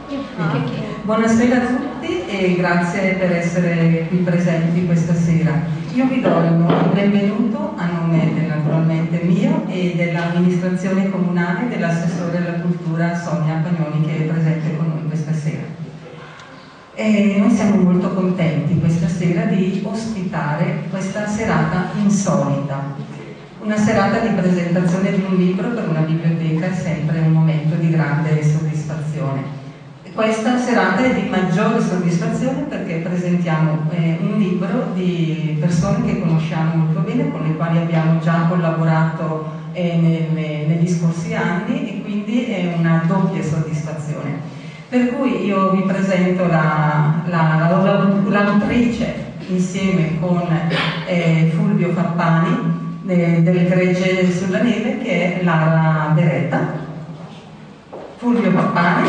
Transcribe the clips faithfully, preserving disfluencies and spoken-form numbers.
Buonasera a tutti e grazie per essere qui presenti questa sera. Io vi do il benvenuto a nome del, naturalmente mio e dell'amministrazione comunale dell'assessore alla cultura Sonia Pagnoni, che è presente con noi questa sera. E noi siamo molto contenti questa sera di ospitare questa serata insolita. Una serata di presentazione di un libro per una biblioteca è sempre un momento di grande soddisfazione. Questa serata è di maggiore soddisfazione perché presentiamo eh, un libro di persone che conosciamo molto bene, con le quali abbiamo già collaborato eh, nelle, negli scorsi anni, e quindi è una doppia soddisfazione. Per cui io vi presento la, la, la, l'autrice insieme con eh, Fulvio Fappani eh, del Gregge sulla Neve, che è Lara Beretta. Fulvio Fappani.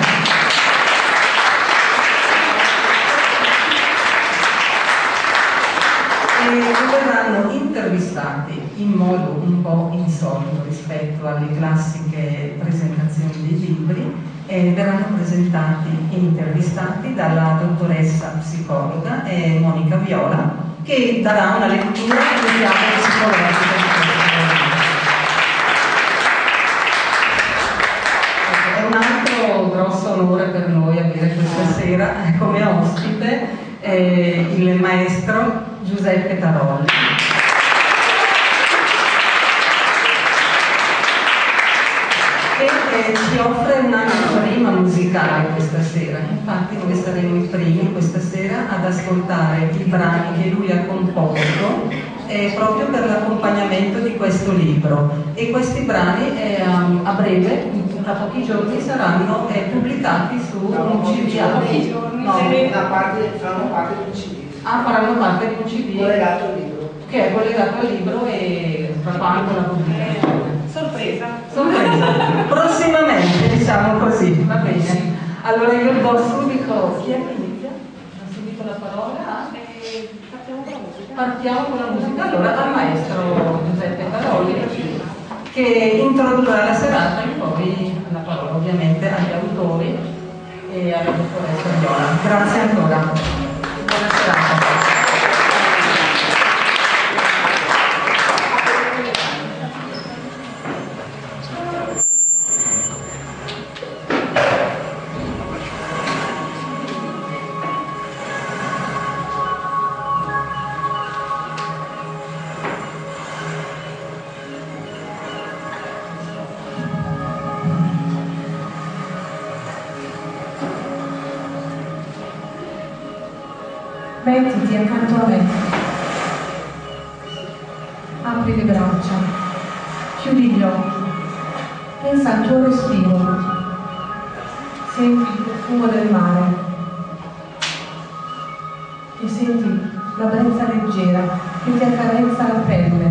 E verranno intervistati in modo un po' insolito rispetto alle classiche presentazioni dei libri, e verranno presentati e intervistati dalla dottoressa psicologa eh, Monica Viola, che darà una lettura di chiave psicologica di questo libro. È un altro grosso onore per noi avere questa sera come ospite eh, il maestro Giuseppe Tarolli, che eh, ci offre un'anteprima musicale questa sera. Infatti noi saremo i primi questa sera ad ascoltare i brani che lui ha composto eh, proprio per l'accompagnamento di questo libro, e questi brani eh, a breve, tra pochi giorni, saranno eh, pubblicati su un C D. No, una parte, faranno parte di un C D. Ah, faranno parte di un C D collegato al libro, che è collegato al libro e tra quanto la pubblicazione. Sorpresa. Sorpresa. Prossimamente, diciamo così, va bene. Allora io do subito, chi è che inizia? Do subito la parola. Eh, partiamo con la musica. Partiamo con la musica, allora al maestro Giuseppe Tarolli, che introdurrà la serata, e poi la parola ovviamente agli autori e alla dottoressa Viola. Grazie ancora. Buona serata. Mettiti accanto a me, apri le braccia, chiudi gli occhi, pensa al tuo respiro, senti il profumo del mare e senti la brezza leggera che ti accarezza la pelle.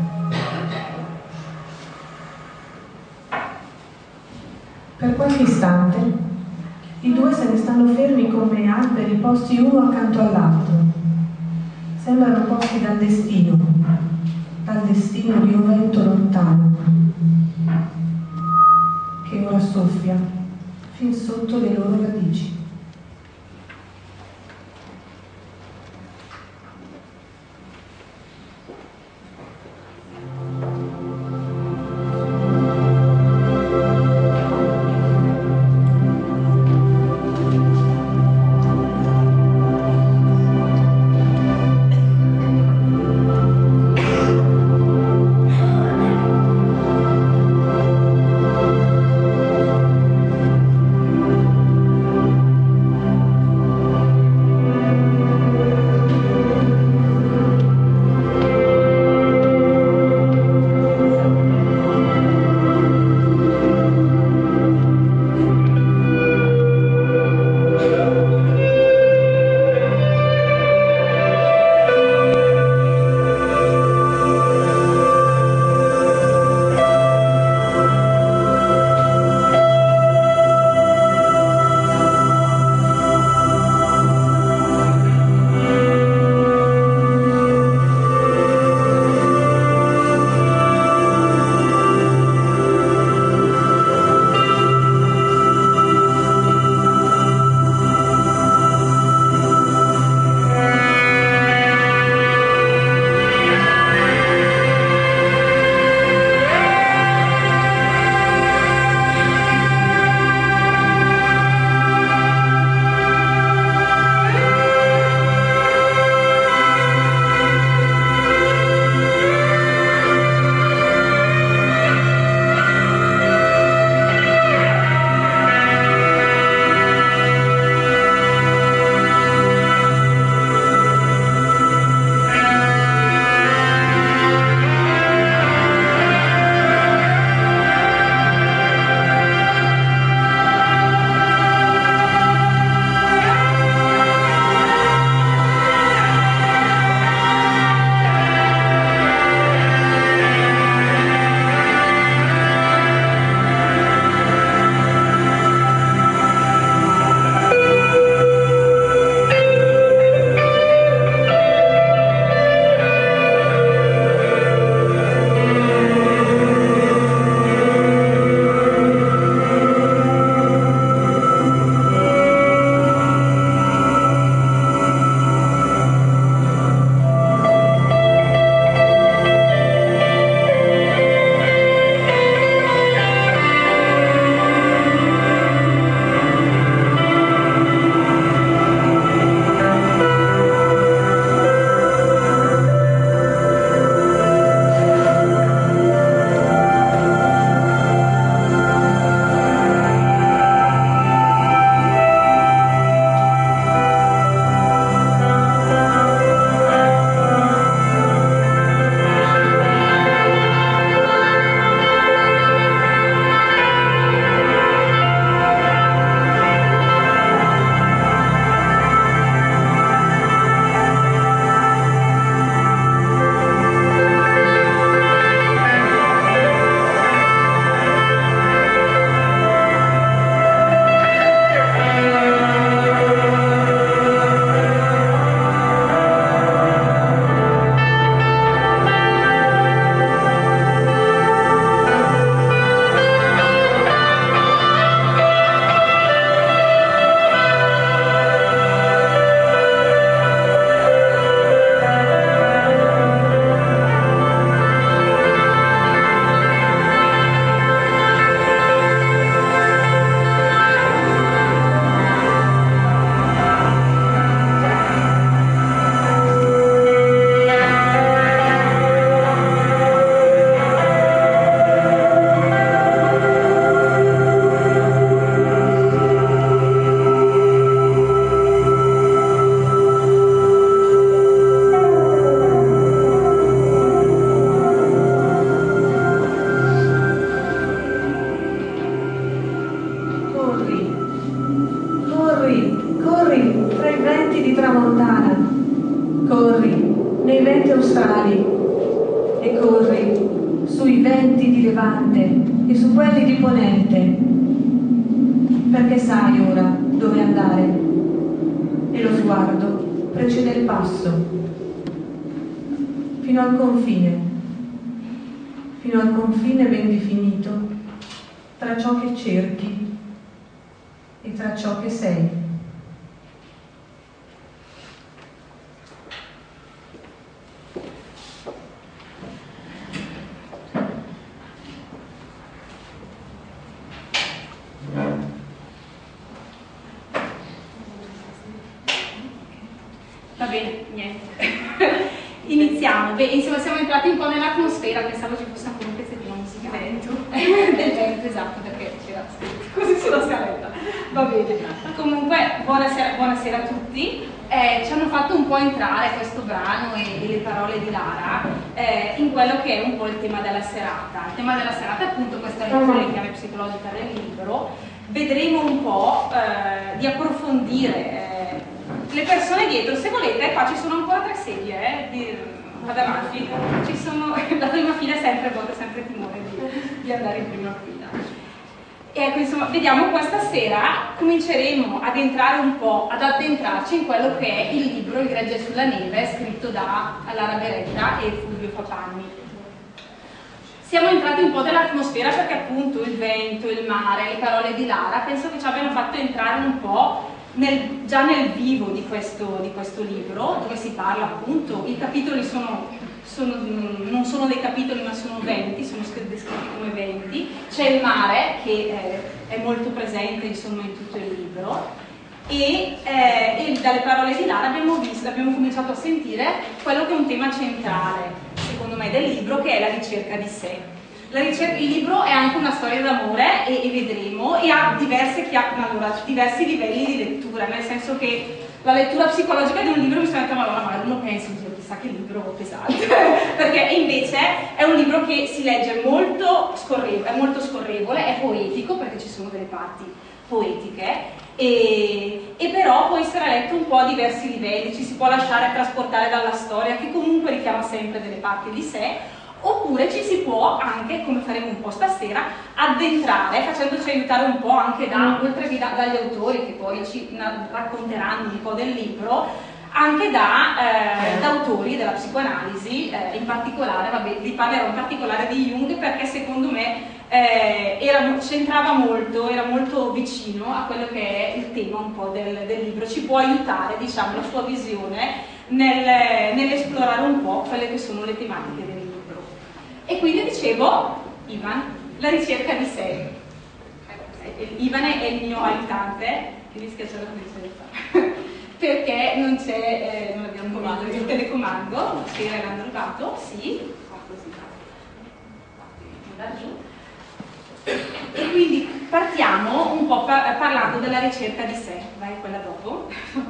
Per qualche istante i due se ne stanno fermi come alberi posti uno accanto all'altro. Sembrano posti dal destino, dal destino di un vento lontano, che ora soffia fin sotto le loro radici. australi e corri sui venti di levante e su quelli di ponente, perché sai ora dove andare e lo sguardo precede il passo fino al confine, fino al confine ben definito tra ciò che cerchi e tra ciò che sei. Va bene, niente. Iniziamo. Beh, insomma, siamo entrati un po' nell'atmosfera, pensavo ci fosse ancora un pezzettino musicale. Del vento, esatto, perché c'era così sulla scaletta. Va bene. Comunque, buonasera, buonasera a tutti. Eh, ci hanno fatto un po' entrare questo brano e, e le parole di Lara eh, in quello che è un po' il tema della serata. Il tema della serata è appunto questa lettura in chiave psicologica del libro. Vedremo un po' eh, di approfondire eh, le persone dietro. Se volete, qua ci sono ancora tre sedie, eh, di, vado avanti, ci sono, la prima fila è sempre vuota, sempre timore di, di andare in prima fila. E ecco, insomma, vediamo questa sera, cominceremo ad entrare un po', ad addentrarci in quello che è il libro Il gregge sulla neve, scritto da Lara Beretta e Fulvio Papanni. Siamo entrati un po' nell'atmosfera perché appunto il vento, il mare, le parole di Lara, penso che ci abbiano fatto entrare un po' Nel, già nel vivo di questo, di questo libro, dove si parla appunto, i capitoli sono, sono, non sono dei capitoli ma sono venti, sono descritti come venti, c'è il mare che eh, è molto presente insomma in tutto il libro e, eh, e dalle parole di Lara abbiamo, visto, abbiamo cominciato a sentire quello che è un tema centrale secondo me del libro, che è la ricerca di sé. La ricerca, il libro è anche una storia d'amore e, e vedremo, e ha diverse, allora, diversi livelli di lettura, nel senso che la lettura psicologica di un libro mi sembra, ma magari uno pensa, chissà che libro pesante, perché invece è un libro che si legge molto scorrevole, è molto scorrevole, è poetico perché ci sono delle parti poetiche, e, e però può essere letto un po' a diversi livelli, ci si può lasciare trasportare dalla storia che comunque richiama sempre delle parti di sé. Oppure ci si può anche, come faremo un po' stasera, addentrare, facendoci aiutare un po' anche da, oltre che da, dagli autori che poi ci racconteranno un po' del libro, anche da, eh, da autori della psicoanalisi, eh, in particolare, vabbè, vi parlerò in particolare di Jung perché secondo me eh, era, c'entrava molto, era molto vicino a quello che è il tema un po' del, del libro, ci può aiutare, diciamo, la sua visione nel, nell'esplorare un po' quelle che sono le tematiche del libro. E quindi dicevo, Ivan, la ricerca di sé. Ivan è il mio aiutante, che mi spiace la condizione perché non c'è, eh, non abbiamo comando, il telecomando, se l'hanno rubato, sì, così, andare giù. E quindi partiamo un po' par parlando della ricerca di sé, vai quella dopo.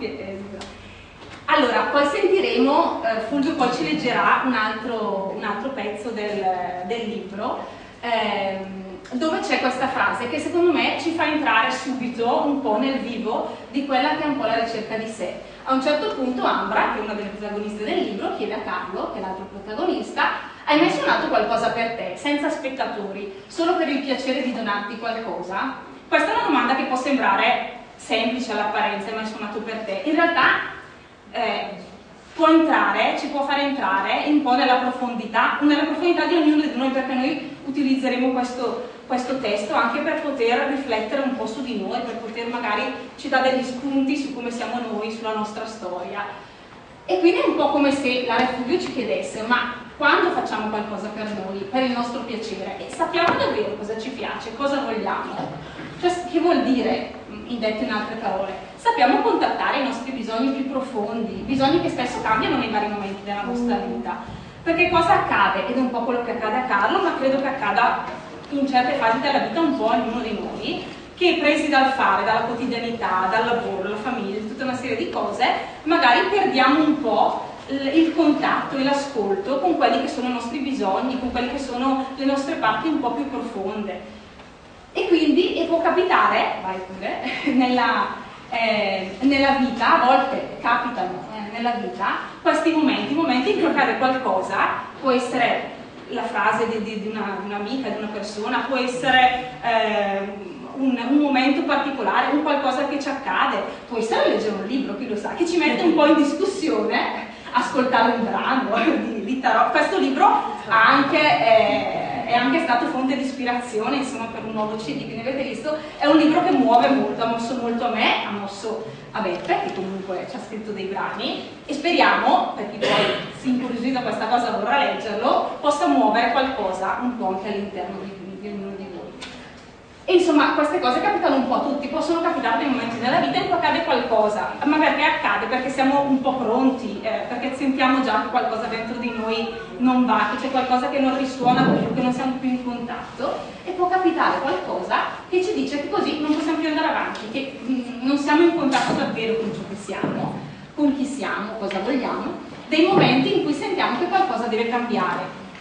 Allora, poi sentiremo, eh, Fulvio poi ci leggerà un altro, un altro pezzo del, del libro, ehm, dove c'è questa frase che secondo me ci fa entrare subito un po' nel vivo di quella che è un po' la ricerca di sé. A un certo punto Ambra, che è una delle protagoniste del libro, chiede a Carlo, che è l'altro protagonista: hai mai suonato qualcosa per te, senza spettatori, solo per il piacere di donarti qualcosa? Questa è una domanda che può sembrare semplice all'apparenza, hai mai suonato per te? In realtà Eh, può entrare, ci può fare entrare un po' nella profondità, nella profondità di ognuno di noi, perché noi utilizzeremo questo, questo testo anche per poter riflettere un po' su di noi, per poter magari ci dare degli spunti su come siamo noi, sulla nostra storia. E quindi è un po' come se la Refugio ci chiedesse: ma quando facciamo qualcosa per noi, per il nostro piacere, e sappiamo davvero cosa ci piace, cosa vogliamo? Cioè, che vuol dire, in detto in altre parole? Sappiamo contattare i nostri bisogni più profondi, bisogni che spesso cambiano nei vari momenti della nostra vita. Perché cosa accade? Ed è un po' quello che accade a Carlo, ma credo che accada in certe fasi della vita un po' a ognuno di noi, che presi dal fare, dalla quotidianità, dal lavoro, dalla famiglia, tutta una serie di cose, magari perdiamo un po' il contatto e l'ascolto con quelli che sono i nostri bisogni, con quelle che sono le nostre parti un po' più profonde. E quindi e può capitare, vai pure, nella, eh, nella vita, a volte capitano, eh, nella vita questi momenti, momenti in cui accade qualcosa, può essere la frase di, di, di, una, di un'amica, di una persona, può essere eh, un, un momento particolare, un qualcosa che ci accade, può essere leggere un libro, chi lo sa, che ci mette un po' in discussione, ascoltare un brano di, di tarot. Questo libro ha anche... Eh, è anche stato fonte di ispirazione, insomma, per un nuovo C D, quindi avete visto, è un libro che muove molto, ha mosso molto a me, ha mosso a Beppe, che comunque ci ha scritto dei brani, e speriamo, per chi poi si incuriosì da questa cosa vorrà leggerlo, possa muovere qualcosa un po' anche all'interno di, di ognuno di voi. E insomma, queste cose capitano un po' a tutti, possono capitare dei momenti nella vita in cui accade qualcosa, ma perché accade? Perché siamo un po' pronti, eh, perché sentiamo già che qualcosa dentro di noi non va, che c'è qualcosa che non risuona più, che non siamo più in contatto, e può capitare qualcosa che ci dice che così non possiamo più andare avanti, che mh, non siamo in contatto davvero con ciò che siamo, con chi siamo, cosa vogliamo, dei momenti in cui sentiamo che qualcosa deve cambiare.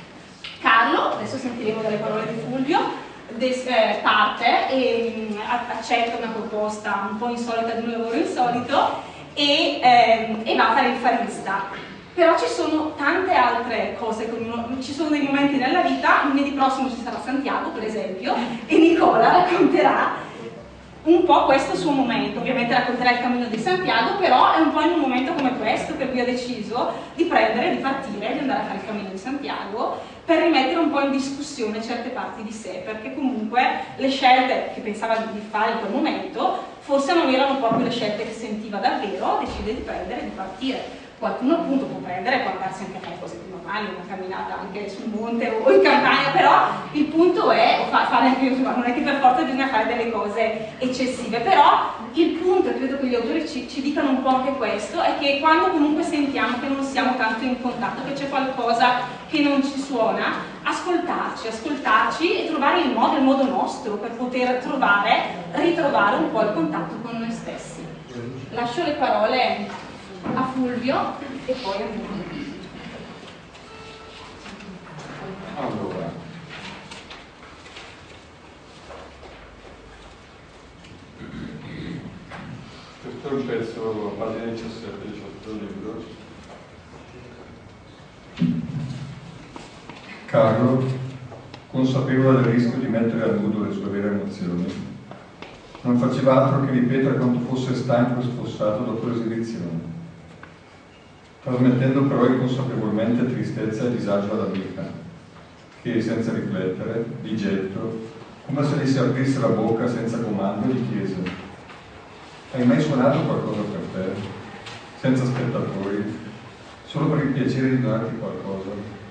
Carlo, adesso sentiremo dalle parole di Fulvio, Des, eh, parte e mh, accetta una proposta un po' insolita di un lavoro insolito e, eh, e va a fare il farista. Però ci sono tante altre cose, ci sono dei momenti nella vita, lunedì prossimo ci sarà Santiago per esempio, e Nicola racconterà un po' questo suo momento. Ovviamente racconterà il cammino di Santiago, però è un po' in un momento come questo che lui ha deciso di prendere, di partire, di andare a fare il cammino di Santiago, per rimettere un po' in discussione certe parti di sé, perché comunque le scelte che pensava di fare in quel momento forse non erano proprio le scelte che sentiva davvero, decide di prendere e di partire. Qualcuno appunto può prendere e può andarsi anche a fare cose più normali, una camminata anche sul monte o in campagna, però il punto è fare anche, non è che per forza bisogna fare delle cose eccessive, però il punto, e credo che gli autori ci, ci dicano un po' anche questo, è che quando comunque sentiamo che non siamo tanto in contatto, che c'è qualcosa che non ci suona, ascoltarci, ascoltarci e trovare il modo, il modo nostro per poter trovare, ritrovare un po' il contatto con noi stessi. Lascio le parole a Fulvio e poi a me. Allora, questo è un pezzo, a pagina diciassette diciotto del libro. Carlo, consapevole del rischio di mettere a nudo le sue vere emozioni, non faceva altro che ripetere quanto fosse stanco e sfossato dopo l'esibizione, trasmettendo però inconsapevolmente tristezza e disagio all'amica, che, senza riflettere, di getto, come se gli si aprisse la bocca senza comando, gli chiese: hai mai suonato qualcosa per te? Senza spettatori? Solo per il piacere di donarti qualcosa?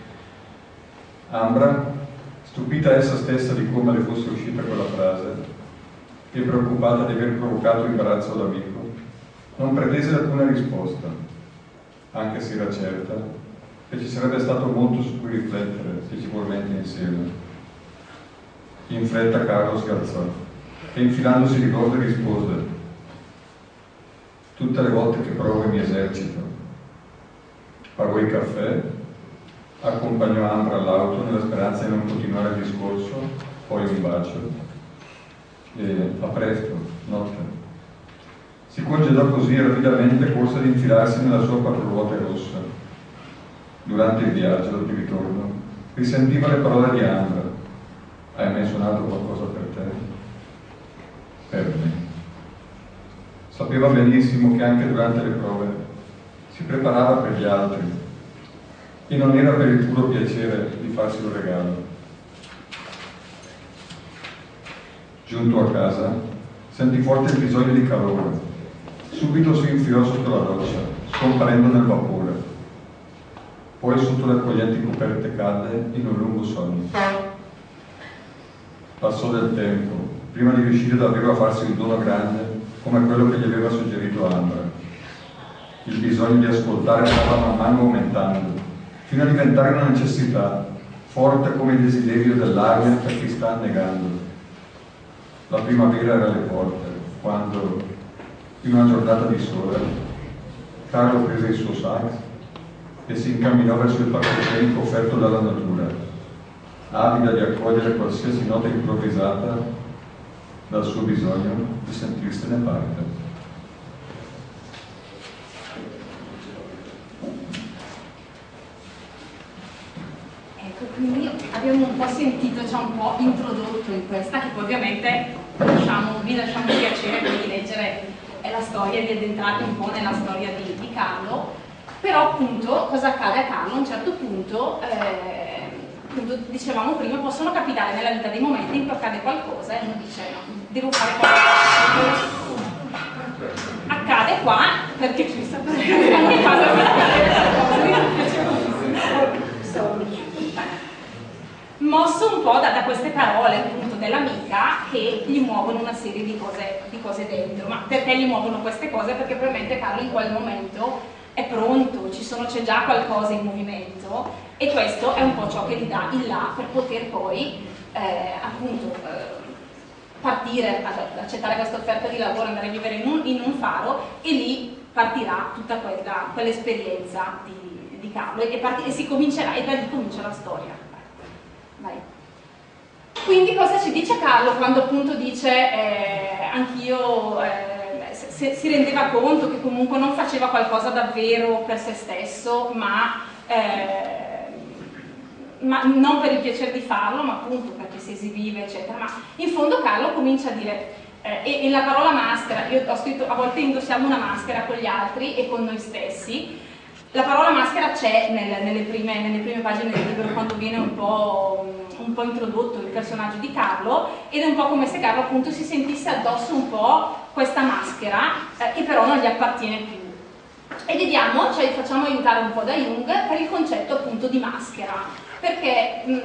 Ambra, stupita essa stessa di come le fosse uscita quella frase e preoccupata di aver provocato imbarazzo all'amico, non pretese alcuna risposta, anche se era certa che ci sarebbe stato molto su cui riflettere piacevolmente insieme. In fretta Carlo si alzò e, infilandosi di gorde, rispose: tutte le volte che provo mi esercito. Pagò il caffè, accompagnò Ambra all'auto nella speranza di non continuare il discorso, poi un bacio e a presto, notte. Si congedò così e rapidamente corse ad infilarsi nella sua quattroruote rossa. Durante il viaggio di ritorno risentiva le parole di Ambra: hai mai suonato qualcosa per te? Per me. Sapeva benissimo che anche durante le prove si preparava per gli altri e non era per il puro piacere di farsi un regalo. Giunto a casa, sentì forte il bisogno di calore. Subito si infilò sotto la doccia, scomparendo nel vapore. Poi sotto le accoglienti coperte cadde in un lungo sonno. Passò del tempo, prima di riuscire davvero a farsi un dono grande come quello che gli aveva suggerito Ambra. Il bisogno di ascoltare stava man mano aumentando, fino a diventare una necessità, forte come il desiderio dell'aria per chi sta annegando. La primavera era alle porte, quando, in una giornata di sole, Carlo prese il suo sax e si incamminò verso il palcoscenico offerto dalla natura, avida di accogliere qualsiasi nota improvvisata dal suo bisogno di sentirsene parte. sentito, ci ha un po' introdotto in questa, che poi ovviamente lasciamo, vi lasciamo il piacere di leggere la storia e di addentrarvi un po' nella storia di, di Carlo. Però appunto cosa accade a Carlo? A un certo punto, eh, appunto, dicevamo prima, possono capitare nella vita dei momenti in cui accade qualcosa e uno dice no, devo fare qualcosa. Accade qua perché ci sta per ogni cosa mosso un po' da, da queste parole appunto dell'amica che gli muovono una serie di cose, di cose dentro. Ma perché gli muovono queste cose? Perché probabilmente Carlo in quel momento è pronto, c'è già qualcosa in movimento e questo è un po' ciò che gli dà il là per poter poi eh, appunto eh, partire ad accettare questa offerta di lavoro, andare a vivere in un, in un faro e lì partirà tutta quella, quell'esperienza di, di Carlo e, parti, e si comincerà e da lì comincia la storia. Vai. Quindi cosa ci dice Carlo quando appunto dice eh, anch'io eh, se, si rendeva conto che comunque non faceva qualcosa davvero per se stesso ma eh, ma non per il piacere di farlo, ma appunto perché si esibiva, eccetera. Ma in fondo Carlo comincia a dire, eh, e, e la parola maschera, io ho scritto, a volte indossiamo una maschera con gli altri e con noi stessi. La parola maschera c'è nel, nelle, prime, nelle prime pagine del libro, quando viene un po', un po' introdotto il personaggio di Carlo, ed è un po' come se Carlo appunto si sentisse addosso un po' questa maschera, eh, che però non gli appartiene più. E vediamo, cioè facciamo aiutare un po' da Jung per il concetto appunto di maschera. Perché, mh,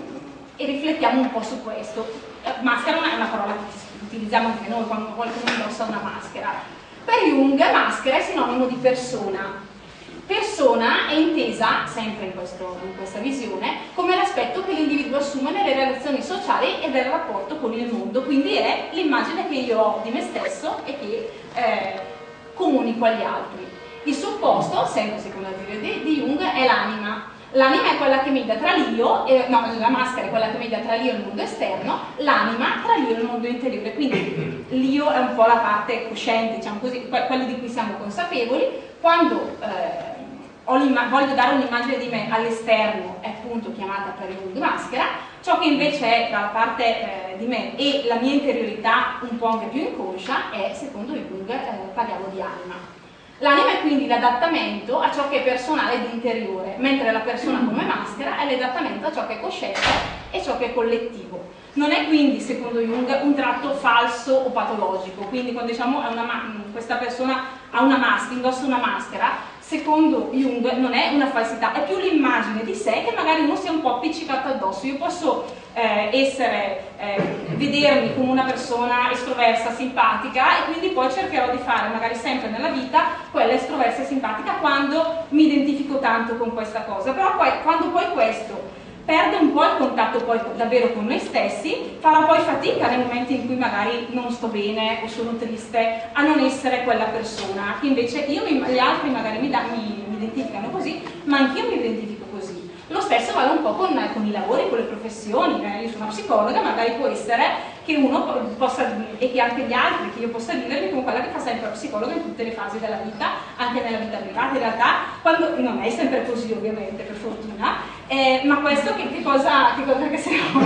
e riflettiamo un po' su questo, maschera è una parola che utilizziamo anche noi quando qualcuno indossa una maschera. Per Jung maschera è sinonimo di persona. Persona è intesa, sempre in, questo, in questa visione, come l'aspetto che l'individuo assume nelle relazioni sociali e del rapporto con il mondo, quindi è l'immagine che io ho di me stesso e che eh, comunico agli altri. Il supposto, sempre secondo la teoria di, di Jung, è l'anima. L'anima è quella che media tra l'io, eh, no, la maschera è quella che media tra l'io e il mondo esterno, l'anima tra l'io e il mondo interiore. Quindi l'io è un po' la parte cosciente, diciamo così, quello di cui siamo consapevoli. Quando eh, ho voglio dare un'immagine di me all'esterno è appunto chiamata per Jung maschera, ciò che invece è dalla parte eh, di me e la mia interiorità un po' anche più inconscia è, secondo Jung, eh, parliamo di anima. L'anima è quindi l'adattamento a ciò che è personale ed interiore, mentre la persona come maschera è l'adattamento a ciò che è cosciente e ciò che è collettivo. Non è quindi, secondo Jung, un tratto falso o patologico, quindi quando diciamo è una questa persona ha una maschera, indossa una maschera, secondo Jung non è una falsità, è più l'immagine di sé che magari uno sia un po' appiccicato addosso. Io posso eh, essere, eh, vedermi come una persona estroversa, simpatica e quindi poi cercherò di fare magari sempre nella vita quella estroversa e simpatica quando mi identifico tanto con questa cosa, però poi quando poi questo perde un po' il contatto poi davvero con noi stessi, farò poi fatica nei momenti in cui magari non sto bene o sono triste a non essere quella persona, che invece io mi, gli altri magari mi, da, mi, mi identificano così, ma anch'io mi identifico così. Lo stesso vale un po' con, con i lavori, con le professioni. Eh, io sono una psicologa, magari può essere che uno possa, e che anche gli altri, che io possa vivermi come quella che fa sempre la psicologa in tutte le fasi della vita, anche nella vita privata. In realtà, quando, non è sempre così ovviamente, per fortuna, eh, ma questo che, che cosa, che cosa che siamo?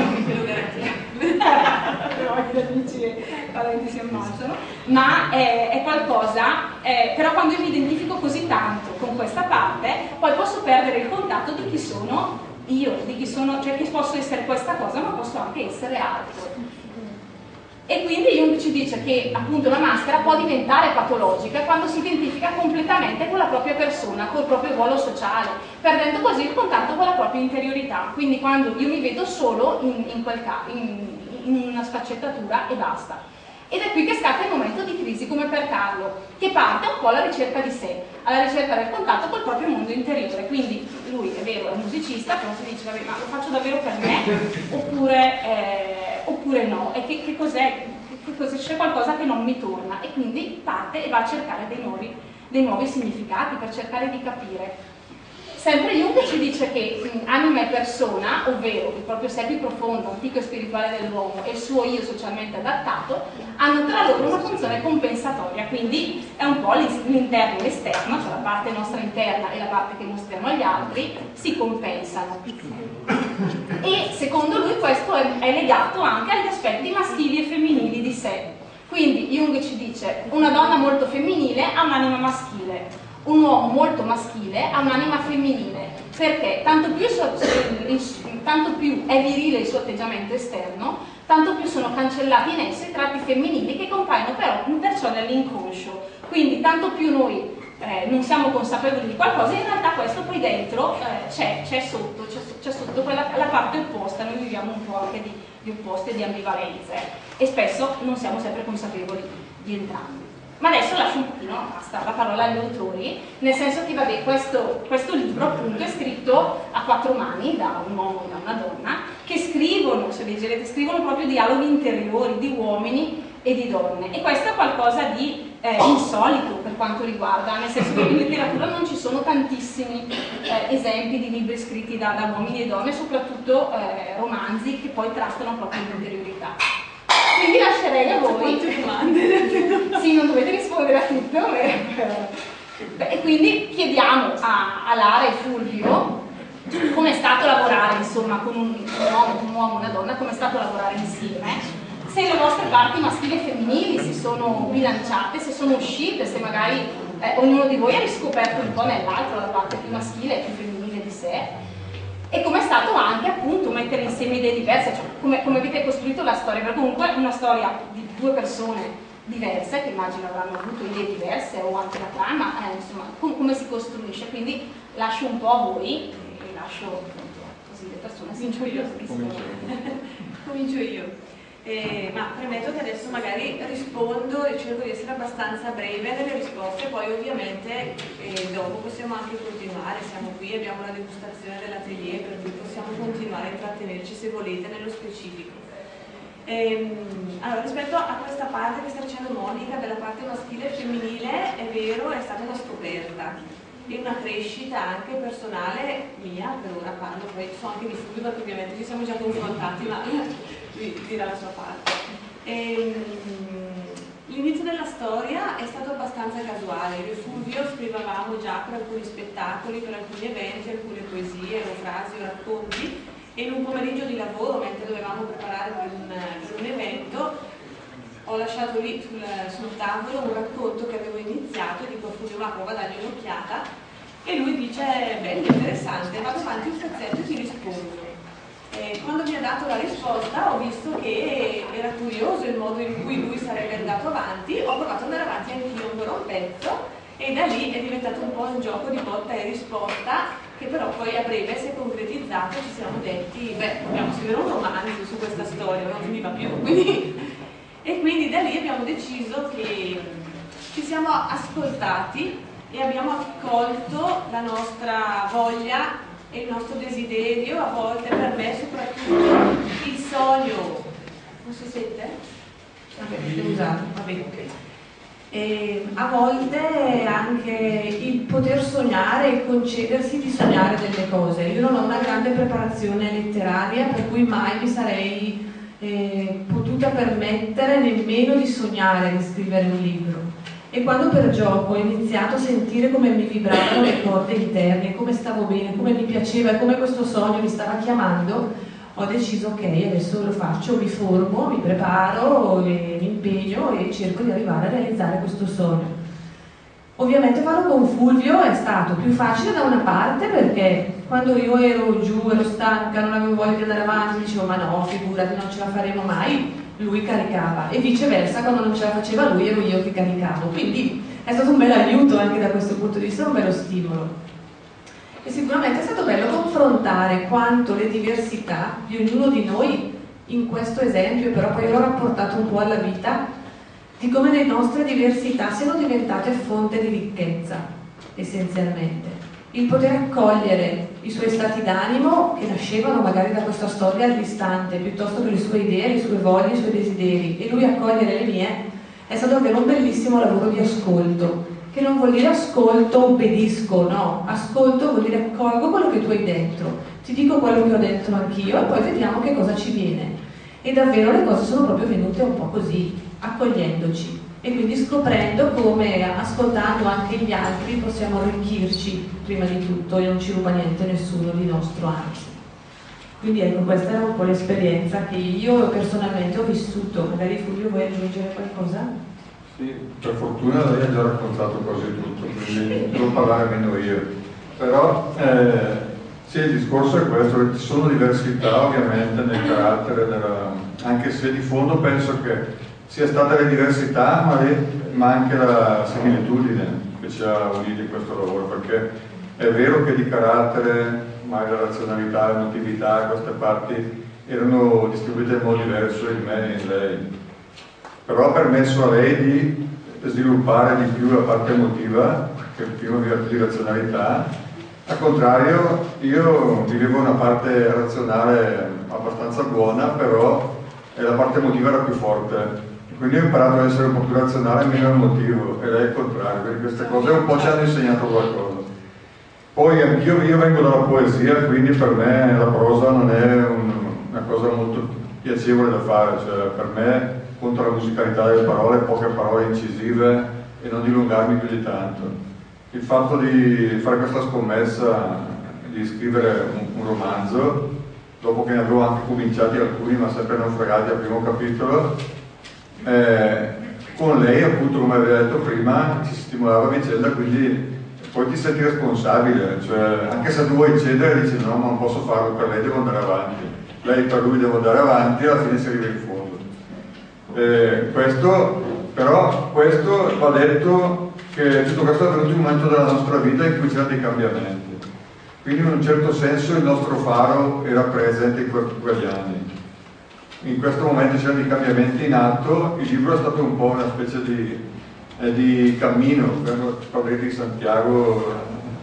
si ammazzano, ma eh, è qualcosa, eh, però quando io mi identifico così tanto con questa parte, poi posso perdere il contatto di chi sono io, di chi sono, cioè che posso essere questa cosa, ma posso anche essere altro. E quindi Jung ci dice che appunto la maschera può diventare patologica quando si identifica completamente con la propria persona, col proprio ruolo sociale, perdendo così il contatto con la propria interiorità. Quindi quando io mi vedo solo in, in, quel caso, in, in una sfaccettatura e basta. Ed è qui che scatta il momento di crisi come per Carlo, che parte un po' alla ricerca di sé, alla ricerca del contatto col proprio mondo interiore. Quindi lui è vero, è un musicista, però si dice, vabbè, ma lo faccio davvero per me? Oppure, eh, oppure no? E che, che cos'è? Cos c'è qualcosa che non mi torna? E quindi parte e va a cercare dei nuovi, dei nuovi significati per cercare di capire. Sempre Jung ci dice che mh, anima e persona, ovvero il proprio sé più profondo, antico e spirituale dell'uomo e il suo io socialmente adattato, hanno tra loro una funzione compensatoria. quindi è un po' l'interno e l'esterno, cioè la parte nostra interna e la parte che mostriamo agli altri si compensano. E secondo lui questo è, è legato anche agli aspetti maschili e femminili di sé. Quindi Jung ci dice: una donna molto femminile ha un'anima maschile, un uomo molto maschile ha un'anima femminile, perché tanto più, so, tanto più è virile il suo atteggiamento esterno, tanto più sono cancellati in esso i tratti femminili che compaiono però perciò nell'inconscio. Quindi tanto più noi eh, non siamo consapevoli di qualcosa, in realtà questo poi dentro eh, c'è sotto, c'è sotto quella, la parte opposta. Noi viviamo un po' anche di, di opposte, di ambivalenze, e spesso non siamo sempre consapevoli di entrambi. Ma adesso lascio un pochino la parola agli autori, nel senso che vabbè, questo, questo libro appunto è scritto a quattro mani da un uomo e da una donna, che scrivono, se leggerete, scrivono proprio dialoghi interiori di uomini e di donne, e questo è qualcosa di eh, insolito per quanto riguarda, nel senso che in letteratura non ci sono tantissimi eh, esempi di libri scritti da, da uomini e donne, soprattutto eh, romanzi che poi trattano proprio l'interiorità. Quindi lascerei a voi. Quante domande? Sì, non dovete rispondere a tutto. Beh, e quindi chiediamo a, a Lara e Fulvio come è stato lavorare, insomma, con un, un uomo, un uomo e una donna, come è stato lavorare insieme, se le vostre parti maschili e femminili si sono bilanciate, se sono uscite, se magari eh, ognuno di voi ha riscoperto un po' nell'altro la parte più maschile e più femminile di sé. E come è stato anche appunto mettere insieme idee diverse, cioè come, come avete costruito la storia, perché comunque è una storia di due persone diverse, che immagino avranno avuto idee diverse o anche la trama, eh, insomma, com come si costruisce, quindi lascio un po' a voi e lascio appunto così le persone si introducono. Comincio io. Eh, ma premetto che adesso magari rispondo e cerco di essere abbastanza breve nelle risposte, poi ovviamente eh, dopo possiamo anche continuare, siamo qui, abbiamo la degustazione dell'atelier, per cui possiamo continuare a intrattenerci se volete nello specifico. Ehm, allora, rispetto a questa parte che sta dicendo Monica, della parte maschile e femminile, è vero, è stata una scoperta e una crescita anche personale mia, per ora parlo, poi so anche di Fulvio perché ovviamente ci siamo già confrontati, ma lui dirà la sua parte. L'inizio della storia è stato abbastanza casuale. Io e Fulvio scrivevamo già per alcuni spettacoli, per alcuni eventi, alcune poesie, o frasi o racconti, e in un pomeriggio di lavoro, mentre dovevamo preparare per un, per un evento, ho lasciato lì sul, sul tavolo un racconto che avevo iniziato e dico a Fulvio: ma prova a dargli un'occhiata, e lui dice: bello, interessante, vado avanti un pezzetto e ti rispondo. E quando mi ha dato la risposta ho visto che era curioso il modo in cui lui sarebbe andato avanti, ho provato ad andare avanti anch'io per un pezzo, e da lì è diventato un po' un gioco di botta e risposta, che però poi a breve si è concretizzato. Ci siamo detti: beh, dobbiamo scrivere un romanzo su questa storia, non finiva più, quindi... E quindi da lì abbiamo deciso che ci siamo ascoltati e abbiamo accolto la nostra voglia e il nostro desiderio, a volte per me soprattutto il sogno. Non si sente? Avete usato? Va bene, ok. E a volte anche il poter sognare e concedersi di sognare delle cose. Io non ho una grande preparazione letteraria, per cui mai mi sarei Eh, potuta permettere nemmeno di sognare di scrivere un libro. E quando per gioco ho iniziato a sentire come mi vibravano le corde interne, come stavo bene, come mi piaceva e come questo sogno mi stava chiamando, ho deciso: ok, adesso lo faccio, mi formo, mi preparo, e mi impegno e cerco di arrivare a realizzare questo sogno. Ovviamente farlo con Fulvio è stato più facile da una parte, perché quando io ero giù, ero stanca, non avevo voglia di andare avanti, dicevo: ma no, figurati, non ce la faremo mai, lui caricava, e viceversa, quando non ce la faceva lui ero io che caricavo. Quindi è stato un bel aiuto anche da questo punto di vista, un bello stimolo. E sicuramente è stato bello confrontare quanto le diversità di ognuno di noi, in questo esempio, però poi l'ho rapportato un po' alla vita, di come le nostre diversità siano diventate fonte di ricchezza, essenzialmente. Il poter accogliere i suoi stati d'animo, che nascevano magari da questa storia al distante, piuttosto che le sue idee, le sue voglie, i suoi desideri, e lui accogliere le mie, è stato davvero un bellissimo lavoro di ascolto, che non vuol dire ascolto, obbedisco, no. Ascolto vuol dire: accolgo quello che tu hai dentro, ti dico quello che ho dentro anch'io e poi vediamo che cosa ci viene. E davvero le cose sono proprio venute un po' così, accogliendoci. e quindi scoprendo come, ascoltando anche gli altri, possiamo arricchirci prima di tutto e non ci ruba niente nessuno di nostro, anzi. Quindi ecco, questa era un po' l'esperienza che io personalmente ho vissuto. Magari Fulvio, vuoi aggiungere qualcosa? Sì, per fortuna lei ha già raccontato quasi tutto, quindi devo parlare meno io. Però eh, sì, il discorso è questo, ci sono diversità ovviamente nel carattere, della, anche se di fondo penso che sia stata la diversità ma, le, ma anche la similitudine che ci ha uniti in questo lavoro, perché è vero che di carattere, magari la razionalità, l'emotività, queste parti erano distribuite in modo diverso in me e in lei, però ha permesso a lei di sviluppare di più la parte emotiva, che prima aveva più di razionalità. Al contrario, io vivevo una parte razionale abbastanza buona, però la parte emotiva era più forte. Quindi ho imparato ad essere un po' più razionale e meno emotivo, e lei il contrario, quindi queste cose un po' ci hanno insegnato qualcosa. Poi anch'io io vengo dalla poesia, quindi per me la prosa non è un, una cosa molto piacevole da fare, cioè per me appunto la musicalità delle parole, poche parole incisive e non dilungarmi più di tanto. Il fatto di fare questa scommessa, di scrivere un, un romanzo, dopo che ne avevo anche cominciati alcuni ma sempre naufragati al primo capitolo, eh, con lei appunto, come aveva detto prima, ci stimolava a vicenda, quindi poi ti senti responsabile, cioè anche se tu vuoi cedere dici no, ma non posso farlo, per lei devo andare avanti, lei per lui devo andare avanti e alla fine si arriva in fondo. Eh, questo, però questo va detto che tutto questo è avvenuto in un momento della nostra vita in cui c'erano dei cambiamenti, quindi in un certo senso il nostro faro era presente in quegli anni. In questo momento c'erano dei cambiamenti in atto, il libro è stato un po' una specie di, eh, di cammino, parlerei di Santiago,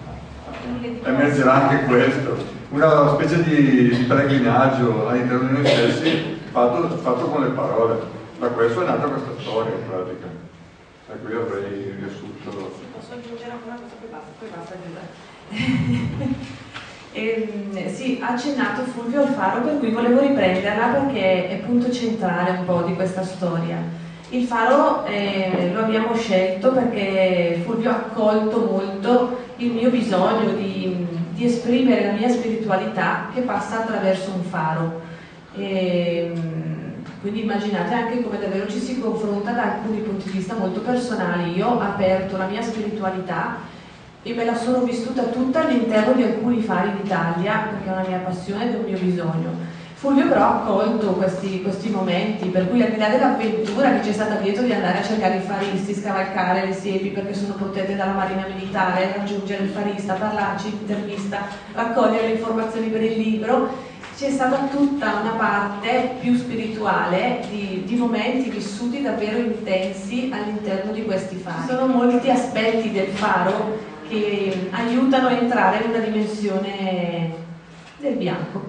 emergerà anche questo, una specie di, di pellegrinaggio all'interno di noi stessi fatto, fatto con le parole. Da questo è nata questa storia in pratica. Ecco, io avrei riassunto. Posso aggiungere ancora una cosa, poi basta, poi basta Giuseppe. Eh, sì, ha accennato Fulvio al faro, per cui volevo riprenderla perché è punto centrale un po' di questa storia. Il faro eh, lo abbiamo scelto perché Fulvio ha accolto molto il mio bisogno di, di esprimere la mia spiritualità che passa attraverso un faro. E, quindi immaginate anche come davvero ci si confronta da alcuni punti di vista molto personali. Io ho aperto la mia spiritualità e me la sono vissuta tutta all'interno di alcuni fari d'Italia, perché è una mia passione ed è un mio bisogno. Fulvio però ha accolto questi, questi momenti, per cui al di là dell'avventura che c'è stata dietro di andare a cercare i faristi, scavalcare le siepi perché sono protette dalla marina militare, raggiungere il farista, parlarci, intervista, raccogliere le informazioni per il libro, c'è stata tutta una parte più spirituale di, di momenti vissuti davvero intensi all'interno di questi fari. Ci sono molti aspetti del faro che aiutano a entrare in una dimensione del bianco.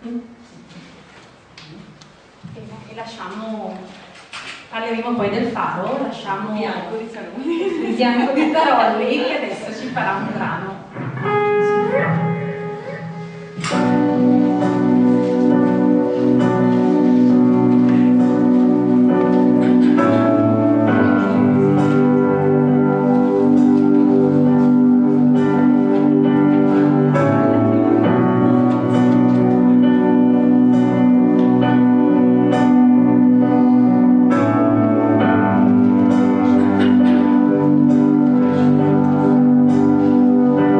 E lasciamo, parleremo poi del faro, lasciamo il bianco di Tarolli, il bianco di Tarolli che adesso ci farà un brano. Thank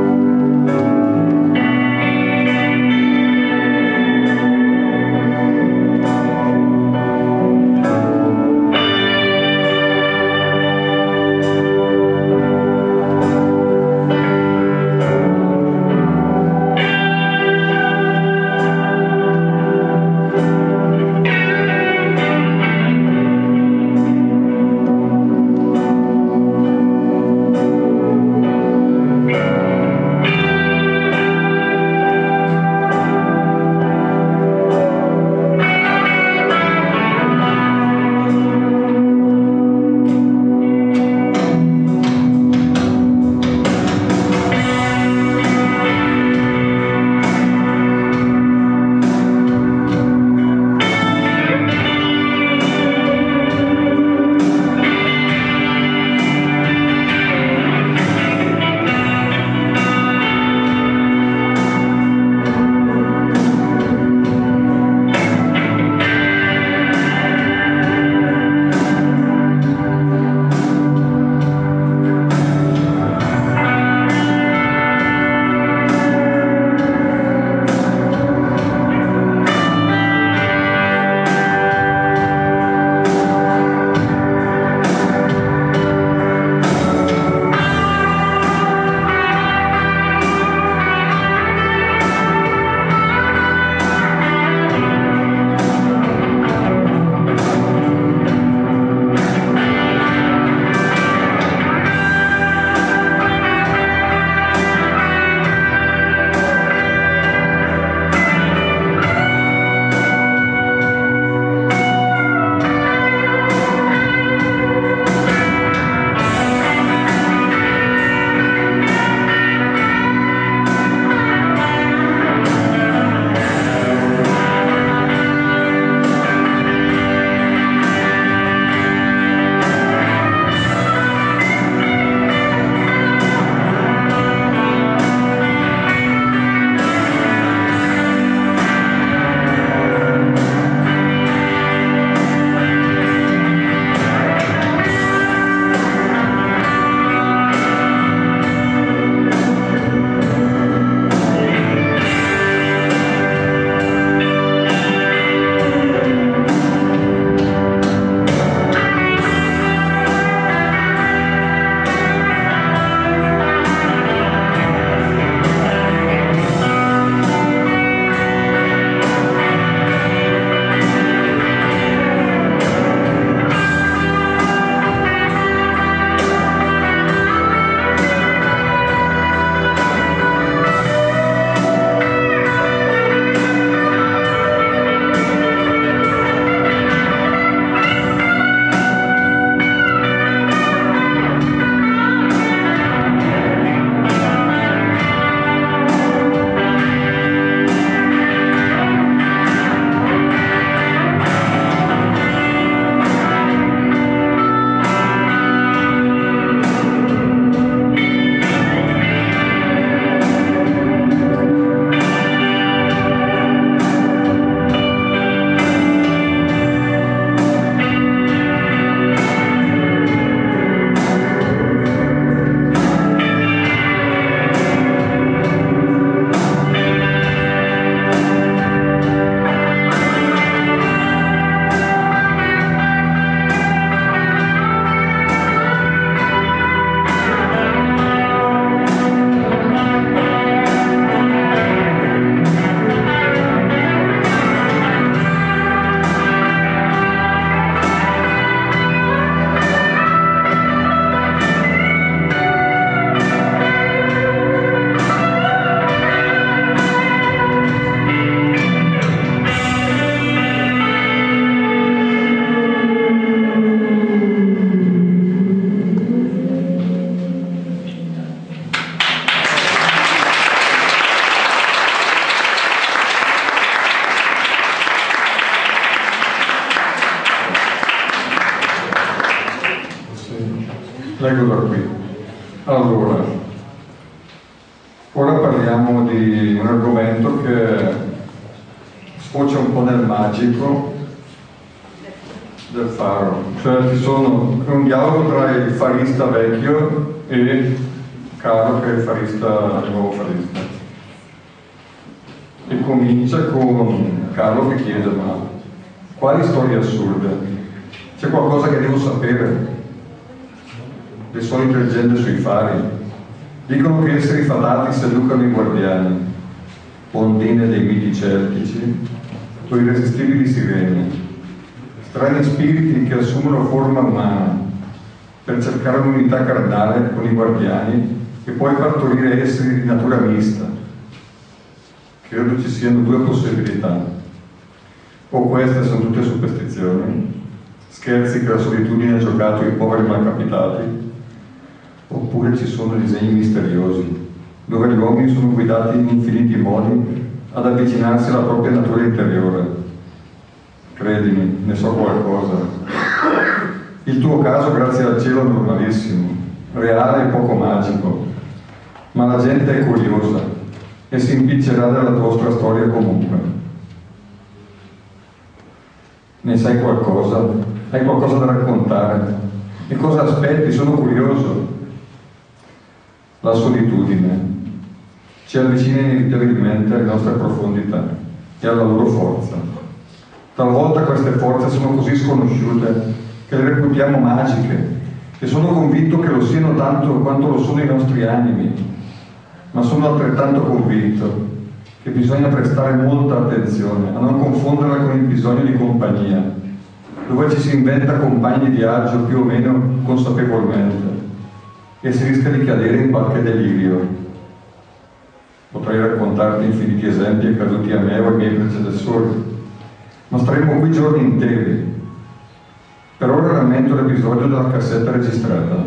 leggo da qui. Allora, ora parliamo di un argomento che sfocia un po' nel magico del faro, cioè ci sono un dialogo tra il farista vecchio e Carlo che è il farista, il nuovo farista, e comincia con Carlo che chiede: ma quali storie assurde? C'è qualcosa che devo sapere? Le solite leggende sui fari dicono che esseri fatati seducano i guardiani, ondine dei miti celtici o irresistibili sirene, strani spiriti che assumono forma umana per cercare un'unità cardinale con i guardiani e poi partorire esseri di natura mista. Credo ci siano due possibilità: o queste sono tutte superstizioni, scherzi che la solitudine ha giocato ai poveri malcapitati, oppure ci sono disegni misteriosi dove gli uomini sono guidati in infiniti modi ad avvicinarsi alla propria natura interiore. Credimi, ne so qualcosa. Il tuo caso, grazie al cielo, è normalissimo, reale e poco magico, ma la gente è curiosa e si impiccerà della vostra storia comunque. Ne sai qualcosa? Hai qualcosa da raccontare? E cosa aspetti? Sono curioso. La solitudine ci avvicina inevitabilmente alle nostre profondità e alla loro forza. Talvolta queste forze sono così sconosciute che le reputiamo magiche, e sono convinto che lo siano tanto quanto lo sono i nostri animi, ma sono altrettanto convinto che bisogna prestare molta attenzione a non confonderla con il bisogno di compagnia, dove ci si inventa compagni di viaggio più o meno consapevolmente e si rischia di cadere in qualche delirio. Potrei raccontarti infiniti esempi accaduti a me o ai miei predecessori, ma staremo qui giorni interi. Per ora rammento l'episodio della cassetta registrata.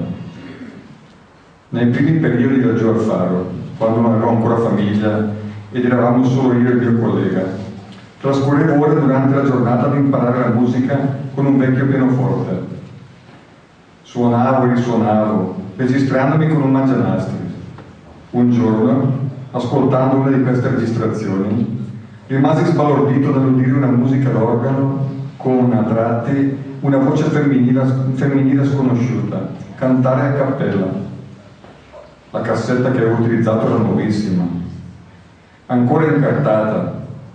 Nei primi periodi del Gio al Faro, quando non avevo ancora famiglia ed eravamo solo io e il mio collega, trascorrevo ore durante la giornata ad imparare la musica con un vecchio pianoforte. Suonavo e risuonavo, registrandomi con un mangianastri. Un giorno, ascoltando una di queste registrazioni, rimasi sbalordito dall'udire una musica d'organo con, a tratti, una voce femminile, femminile sconosciuta, cantare a cappella. La cassetta che avevo utilizzato era nuovissima, ancora incartata.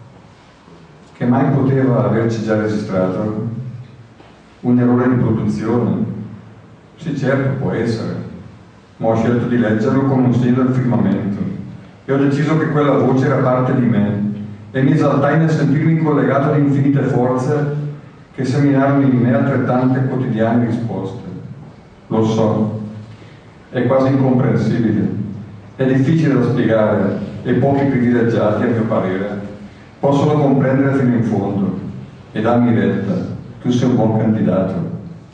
Che mai poteva averci già registrato? Un errore di produzione? Sì, certo, può essere, ma ho scelto di leggerlo come un segno del firmamento e ho deciso che quella voce era parte di me, e mi esaltai nel sentirmi collegato ad infinite forze che seminarono in me altrettante quotidiane risposte. Lo so, è quasi incomprensibile, è difficile da spiegare e pochi privilegiati, a mio parere, possono comprendere fino in fondo. E dammi retta, tu sei un buon candidato.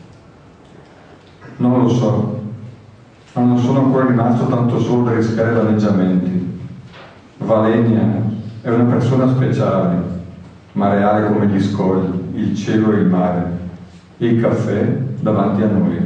Non lo so, ma non sono ancora rimasto tanto solo da rischiare danneggiamenti. Valenia è una persona speciale, ma reale come gli scogli, il cielo e il mare, e il caffè davanti a noi.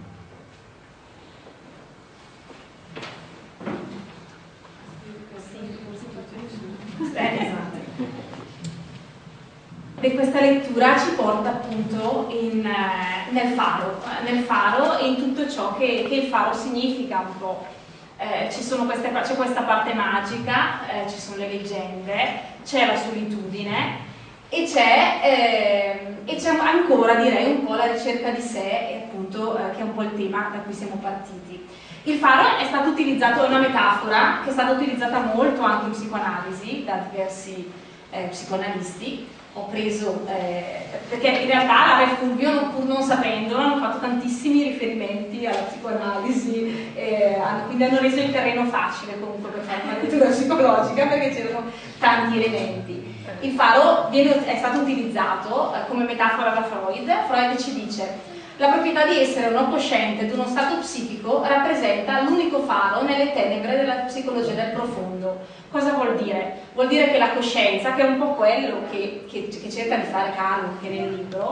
E questa lettura ci porta appunto in, eh, nel faro, nel faro e in tutto ciò che, che il faro significa un po'. Eh, ci sono queste, c'è questa parte magica, eh, ci sono le leggende, c'è la solitudine e c'è, eh, e c'è ancora, direi, un po' la ricerca di sé, e appunto eh, che è un po' il tema da cui siamo partiti. Il faro è stato utilizzato, è una metafora che è stata utilizzata molto anche in psicoanalisi da diversi eh, psicoanalisti. Ho preso, eh, perché in realtà la Re Fulvio, pur non sapendolo, hanno fatto tantissimi riferimenti alla psicoanalisi, eh, quindi hanno reso il terreno facile comunque per fare una lettura psicologica, perché c'erano tanti elementi. Il faro viene, è stato utilizzato eh, come metafora da Freud. Freud ci dice: la proprietà di essere uno cosciente di uno stato psichico rappresenta l'unico faro nelle tenebre della psicologia del profondo. Cosa vuol dire? Vuol dire che la coscienza, che è un po' quello che, che, che cerca di fare Carlo anche nel libro,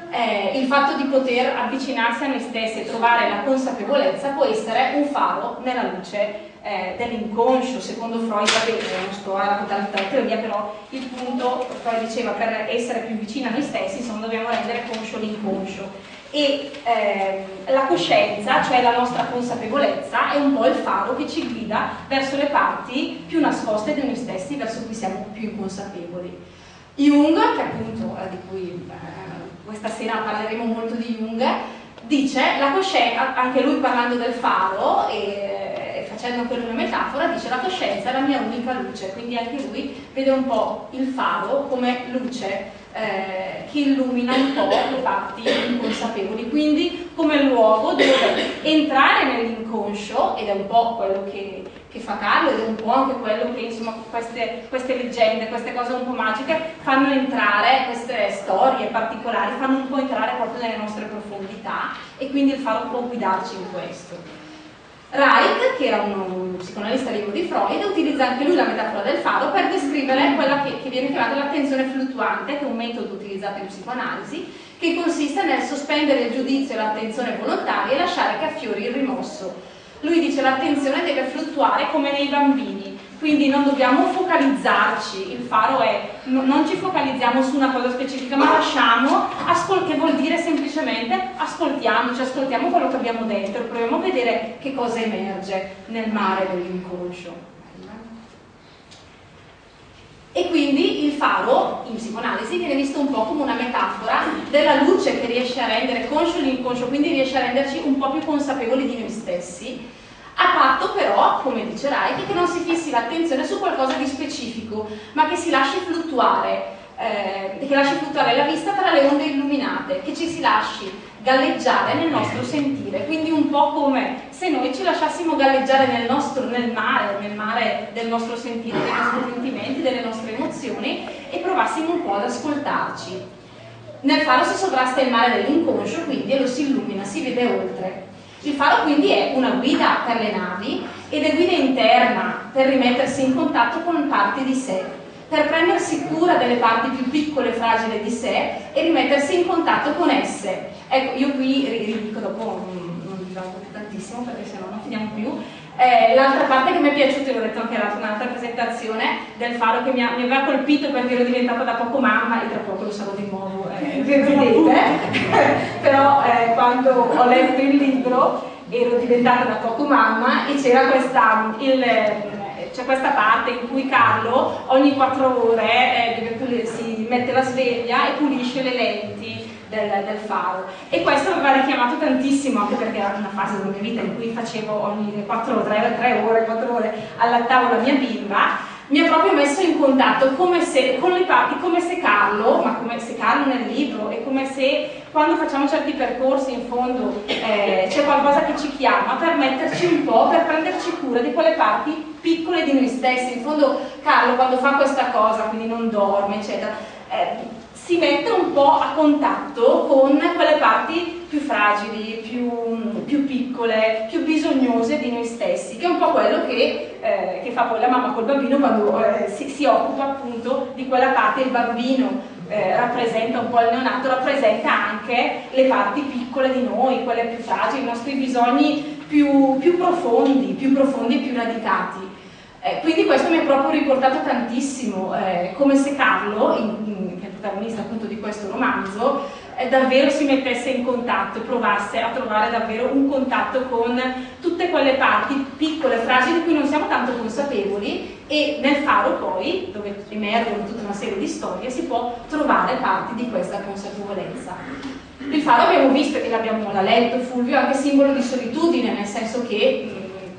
eh, il fatto di poter avvicinarsi a noi stessi e trovare la consapevolezza può essere un faro nella luce eh, dell'inconscio. Secondo Freud, vabbè, non sto a raccontare tutta la teoria, però il punto, Freud diceva, per essere più vicini a noi stessi, insomma, dobbiamo rendere conscio l'inconscio. E eh, la coscienza, cioè la nostra consapevolezza, è un po' il faro che ci guida verso le parti più nascoste di noi stessi, verso cui siamo più inconsapevoli. Jung, che appunto eh, di cui eh, questa sera parleremo molto di Jung, dice la coscienza, anche lui parlando del faro e facendo anche lui una metafora, dice la coscienza è la mia unica luce, quindi anche lui vede un po' il faro come luce Eh, che illumina un po' le parti inconsapevoli, quindi come luogo dove entrare nell'inconscio, ed è un po' quello che, che fa Carlo, ed è un po' anche quello che, insomma, queste, queste leggende, queste cose un po' magiche fanno entrare, queste storie particolari fanno un po' entrare proprio nelle nostre profondità, e quindi il faro può guidarci in questo. Reich, che era un psicoanalista allievo di Freud, utilizza anche lui la metafora del faro per descrivere quella che, che viene chiamata l'attenzione fluttuante, che è un metodo utilizzato in psicoanalisi, che consiste nel sospendere il giudizio e l'attenzione volontaria e lasciare che affiori il rimosso. Lui dice che l'attenzione deve fluttuare come nei bambini, quindi non dobbiamo focalizzarci, il faro è, no, non ci focalizziamo su una cosa specifica, ma lasciamo, che vuol dire semplicemente ascoltiamoci, ascoltiamo quello che abbiamo dentro, proviamo a vedere che cosa emerge nel mare dell'inconscio. E quindi il faro, in psicoanalisi, viene visto un po' come una metafora della luce che riesce a rendere conscio l'inconscio, quindi riesce a renderci un po' più consapevoli di noi stessi, a patto però, come dice Reich, che non si fissi l'attenzione su qualcosa di specifico, ma che si lasci fluttuare, eh, che lasci fluttuare la vista tra le onde illuminate, che ci si lasci galleggiare nel nostro sentire, quindi un po' come se noi ci lasciassimo galleggiare nel, nostro, nel mare, nel mare del nostro sentire, dei nostri sentimenti, delle nostre emozioni, e provassimo un po' ad ascoltarci. Nel faro si sovrasta il mare dell'inconscio, quindi, e lo si illumina, si vede oltre. Il faro quindi è una guida per le navi ed è guida interna per rimettersi in contatto con parti di sé, per prendersi cura delle parti più piccole e fragili di sé e rimettersi in contatto con esse. Ecco, io qui ridico, dopo non, non dirò tantissimo perché sennò non finiamo più. Eh, l'altra parte che mi è piaciuta, l'ho detto anche in un'altra presentazione del faro, che mi, ha, mi aveva colpito perché ero diventata da poco mamma e tra poco lo sarò di nuovo, eh, vedete. Però eh, quando ho letto il libro ero diventata da poco mamma e c'era questa, il, c'è questa parte in cui Carlo ogni quattro ore eh, si mette la sveglia e pulisce le lenti Del, del faro, e questo mi aveva richiamato tantissimo, anche perché era una fase della mia vita in cui facevo ogni quattro ore, tre ore, quattro ore allattavo la mia bimba. Mi ha proprio messo in contatto come se, con le parti, come se Carlo, ma come se Carlo nel libro, è come se quando facciamo certi percorsi in fondo eh, c'è qualcosa che ci chiama per metterci un po', per prenderci cura di quelle parti piccole di noi stessi. In fondo Carlo, quando fa questa cosa, quindi non dorme eccetera, eh, si mette un po' a contatto con quelle parti più fragili, più, più piccole, più bisognose di noi stessi, che è un po' quello che, eh, che fa poi la mamma col bambino quando eh, si, si occupa appunto di quella parte. Il bambino eh, rappresenta un po' il neonato, rappresenta anche le parti piccole di noi, quelle più fragili, i nostri bisogni più, più profondi, più profondi e più radicati. Eh, quindi questo mi ha proprio riportato tantissimo, eh, come se Carlo, in, in, che è il protagonista appunto di questo romanzo, eh, davvero si mettesse in contatto e provasse a trovare davvero un contatto con tutte quelle parti piccole, fragili, di cui non siamo tanto consapevoli, e nel faro poi, dove emergono tutta una serie di storie, si può trovare parti di questa consapevolezza. Il faro abbiamo visto, e l'abbiamo letto, Fulvio, anche simbolo di solitudine, nel senso che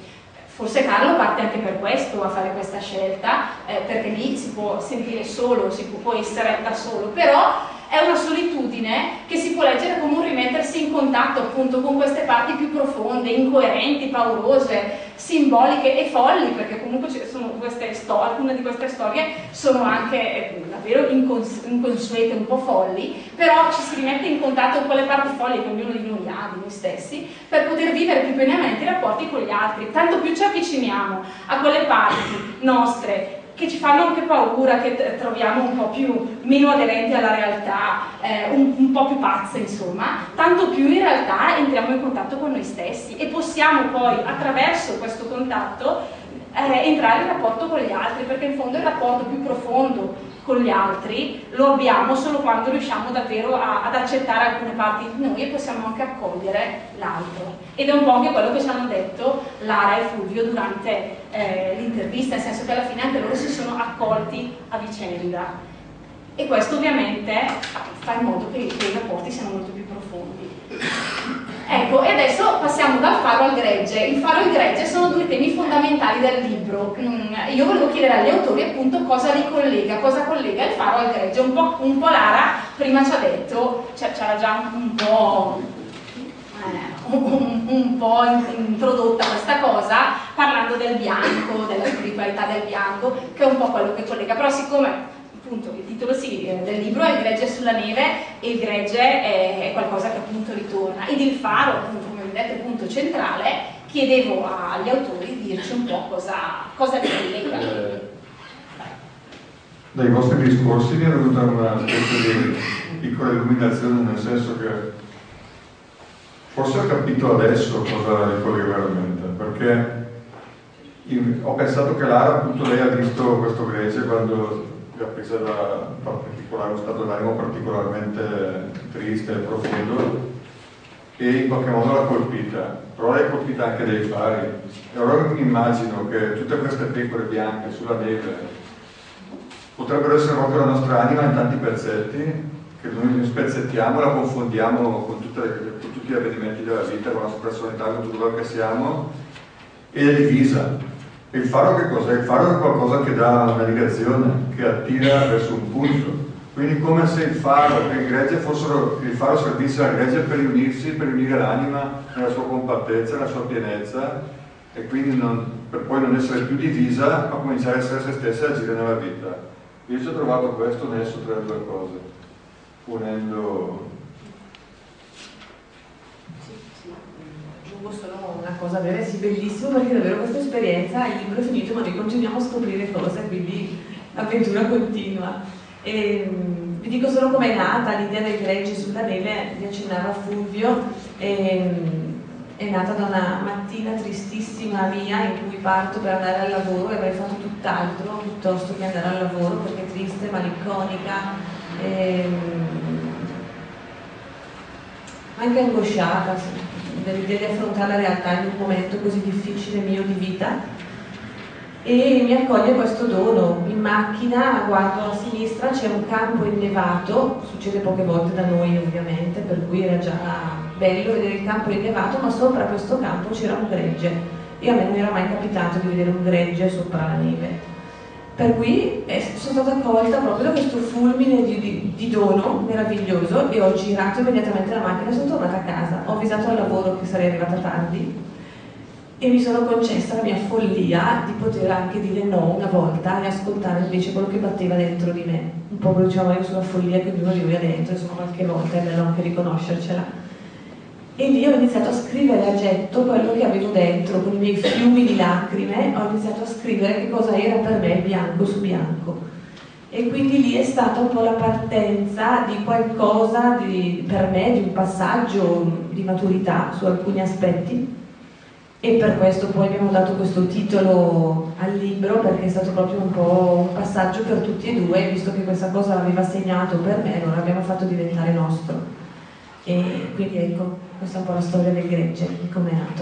forse Carlo parte anche per questo a fare questa scelta, eh, perché lì si può sentire solo, si può, può essere da solo, però è una solitudine che si può leggere come un rimettersi in contatto appunto con queste parti più profonde, incoerenti, paurose, simboliche e folli, perché comunque ci sono queste storie, alcune di queste storie sono anche eh, davvero incons inconsuete, un po' folli, però ci si rimette in contatto con quelle parti folli che ognuno di noi ha, di noi stessi, per poter vivere più pienamente i rapporti con gli altri. Tanto più ci avviciniamo a quelle parti nostre che ci fanno anche paura, che troviamo un po' più meno aderenti alla realtà, eh, un, un po' più pazze insomma, tanto più in realtà entriamo in contatto con noi stessi e possiamo poi attraverso questo contatto eh, entrare in rapporto con gli altri, perché in fondo il rapporto più profondo con gli altri lo abbiamo solo quando riusciamo davvero a, ad accettare alcune parti di noi e possiamo anche accogliere l'altro. Ed è un po' anche quello che ci hanno detto Lara e Fulvio durante eh, l'intervista, nel senso che alla fine anche loro si sono accolti a vicenda. E questo ovviamente fa in modo che, che i rapporti siano molto più profondi. Ecco, e adesso passiamo dal faro al gregge. Il faro e il gregge sono due temi fondamentali del libro. Io volevo chiedere agli autori appunto cosa li collega, cosa collega il faro al gregge. Un po', un po' Lara prima ci ha detto, c'era già un po', eh, un, un po' introdotta questa cosa, parlando del bianco, della spiritualità del bianco, che è un po' quello che collega, però siccome appunto il titolo sì, del libro è Il gregge sulla neve e il gregge è, è qualcosa che appunto ritorna, ed il faro, appunto, come vedete, è il punto centrale. Chiedevo agli autori di dirci un po' cosa, cosa li collega. Eh, dai vostri discorsi mi è venuta una specie di piccola illuminazione, nel senso che forse ho capito adesso cosa li collega veramente, perché io, ho pensato che Lara, appunto, lei ha visto questo gregge quando ha preso da particolare, uno stato d'animo particolarmente triste e profondo, e in qualche modo l'ha colpita, però l'ha colpita anche dai fari. E allora mi immagino che tutte queste pecore bianche sulla neve potrebbero essere proprio la nostra anima in tanti pezzetti, che noi spezzettiamo, la confondiamo con, tutte le, con tutti gli avvenimenti della vita, con la nostra personalità, con tutto quello che siamo, e è divisa. E il faro che cos'è? Il faro è qualcosa che dà una navigazione, che attira verso un punto. Quindi come se il faro e il gregge fossero, il faro servisse al gregge per riunirsi, per unire l'anima nella sua compattezza, nella sua pienezza, e quindi non, per poi non essere più divisa, ma cominciare a essere se stessa e agire nella vita. Io ci ho trovato questo nesso tra le due cose, unendo... Aggiungo solo una cosa vera, sì, bellissimo, perché davvero questa esperienza, il libro è finito ma noi continuiamo a scoprire cose, quindi l'avventura continua. E, vi dico solo com'è nata l'idea del gregge sulla neve, vi accennava Fulvio, e, è nata da una mattina tristissima mia in cui parto per andare al lavoro e avrei fatto tutt'altro piuttosto che andare al lavoro, perché triste, malinconica, e, anche angosciata dell'idea di affrontare la realtà in un momento così difficile mio di vita. E mi accoglie questo dono. In macchina, guardo a sinistra, c'è un campo innevato, succede poche volte da noi ovviamente, per cui era già bello vedere il campo innevato, ma sopra questo campo c'era un gregge, e a me non era mai capitato di vedere un gregge sopra la neve. Per cui eh, sono stata accolta proprio da questo fulmine di, di, di dono meraviglioso, e ho girato immediatamente la macchina e sono tornata a casa. Ho avvisato al lavoro che sarei arrivata tardi e mi sono concessa la mia follia di poter anche dire no una volta e ascoltare invece quello che batteva dentro di me. Un po' quello diceva io sulla follia che ognuno di noi ha dentro, insomma qualche volta è bello anche riconoscercela. E lì ho iniziato a scrivere a getto quello che avevo dentro, con i miei fiumi di lacrime, ho iniziato a scrivere che cosa era per me bianco su bianco. E quindi lì è stata un po' la partenza di qualcosa, di, per me, di un passaggio di maturità su alcuni aspetti. E per questo poi abbiamo dato questo titolo al libro, perché è stato proprio un po' un passaggio per tutti e due, visto che questa cosa aveva segnato per me, allora l'abbiamo fatto diventare nostro. E quindi ecco, questa è un po' la storia del gregge, di come è nato.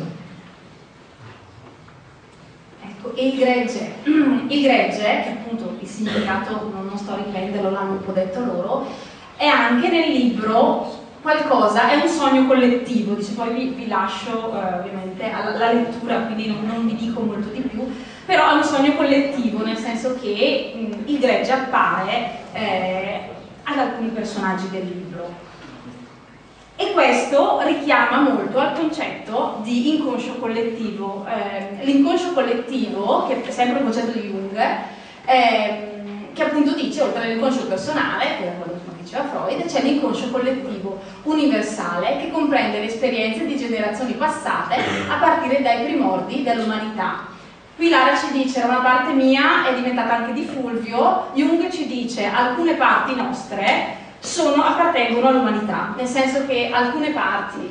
Ecco, e il gregge, il gregge, che appunto il significato non, non sto a riprenderlo, l'hanno un po' detto loro, è anche nel libro qualcosa, è un sogno collettivo, dice, poi vi, vi lascio eh, ovviamente alla, alla lettura, quindi non, non vi dico molto di più, però è un sogno collettivo, nel senso che mh, il gregge appare eh, ad alcuni personaggi del libro. E questo richiama molto al concetto di inconscio collettivo. Eh, l'inconscio collettivo, che è sempre un concetto di Jung, eh, che appunto dice, oltre all'inconscio personale, che è quello che diceva Freud, c'è l'inconscio collettivo universale che comprende le esperienze di generazioni passate a partire dai primordi dell'umanità. Qui Lara ci dice, era una parte mia, è diventata anche di Fulvio. Jung ci dice, alcune parti nostre sono, appartengono all'umanità, nel senso che alcune parti,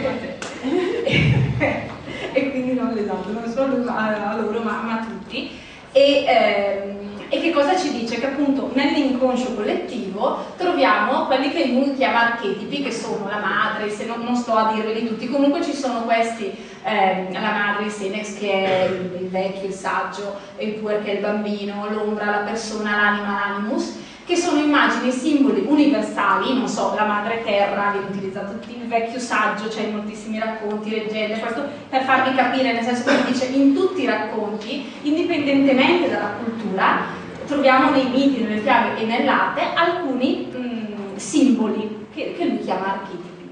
e quindi non esatto, non solo a loro, ma, ma a tutti, e, ehm, e che cosa ci dice? Che appunto nell'inconscio collettivo troviamo quelli che Jung chiama archetipi, che sono la madre, se non, non sto a dirveli tutti, comunque ci sono questi, ehm, la madre, il Senex che è il, il vecchio, il saggio, il puer che è il bambino, l'ombra, la persona, l'anima, l'animus, che sono immagini, simboli universali, non so, la madre terra viene utilizzato, il vecchio saggio, c'è cioè in moltissimi racconti, leggende, questo per farvi capire, nel senso che dice in tutti i racconti, indipendentemente dalla cultura, troviamo nei miti, nelle fiabe e nell'arte alcuni mh, simboli che, che lui chiama archetipi.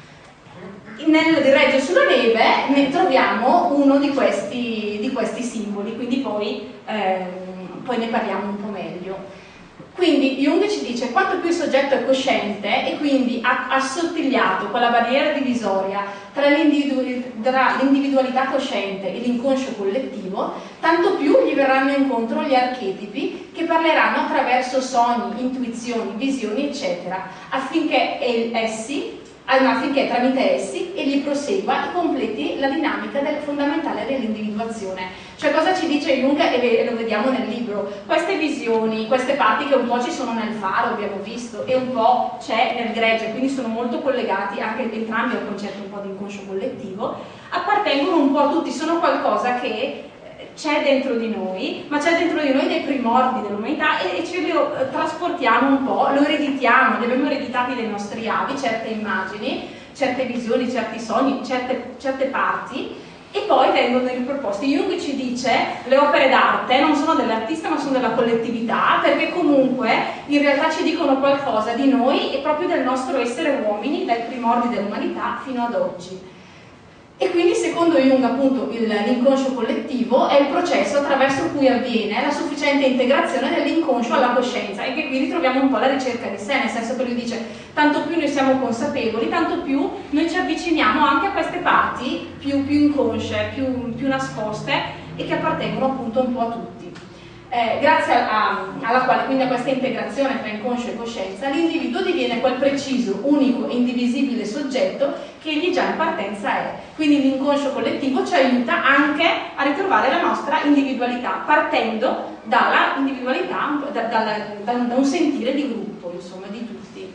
Nel di Reggio sulla neve ne troviamo uno di questi, di questi simboli, quindi poi, ehm, poi ne parliamo un po' meglio. Quindi Jung ci dice quanto più il soggetto è cosciente e quindi ha assottigliato quella barriera divisoria tra l'individualità cosciente e l'inconscio collettivo, tanto più gli verranno incontro gli archetipi che parleranno attraverso sogni, intuizioni, visioni, eccetera, affinché essi affinché tramite essi egli prosegua e completi la dinamica del fondamentale dell'individuazione. Cioè cosa ci dice Jung, e lo vediamo nel libro, queste visioni, queste parti che un po' ci sono nel Faro, abbiamo visto, e un po' c'è nel Gregge, quindi sono molto collegati anche entrambi al concetto un po' di inconscio collettivo, appartengono un po' a tutti, sono qualcosa che c'è dentro di noi, ma c'è dentro di noi dei primordi dell'umanità e, e ce lo eh, trasportiamo un po', lo ereditiamo, li abbiamo ereditati dai nostri avi, certe immagini, certe visioni, certi sogni, certe, certe parti, e poi vengono riproposti. Jung ci dice le opere d'arte non sono dell'artista ma sono della collettività, perché comunque in realtà ci dicono qualcosa di noi e proprio del nostro essere uomini, dai primordi dell'umanità fino ad oggi. E quindi secondo Jung appunto l'inconscio collettivo è il processo attraverso cui avviene la sufficiente integrazione dell'inconscio alla coscienza, e che qui ritroviamo un po' la ricerca di sé, nel senso che lui dice tanto più noi siamo consapevoli, tanto più noi ci avviciniamo anche a queste parti più, più inconsce, più, più nascoste e che appartengono appunto un po' a tutti. Eh, grazie a, alla quale, quindi a questa integrazione tra inconscio e coscienza, l'individuo diviene quel preciso, unico e indivisibile soggetto che egli già in partenza è. Quindi l'inconscio collettivo ci aiuta anche a ritrovare la nostra individualità, partendo dalla individualità, da, da, da, da un sentire di gruppo, insomma, di tutti.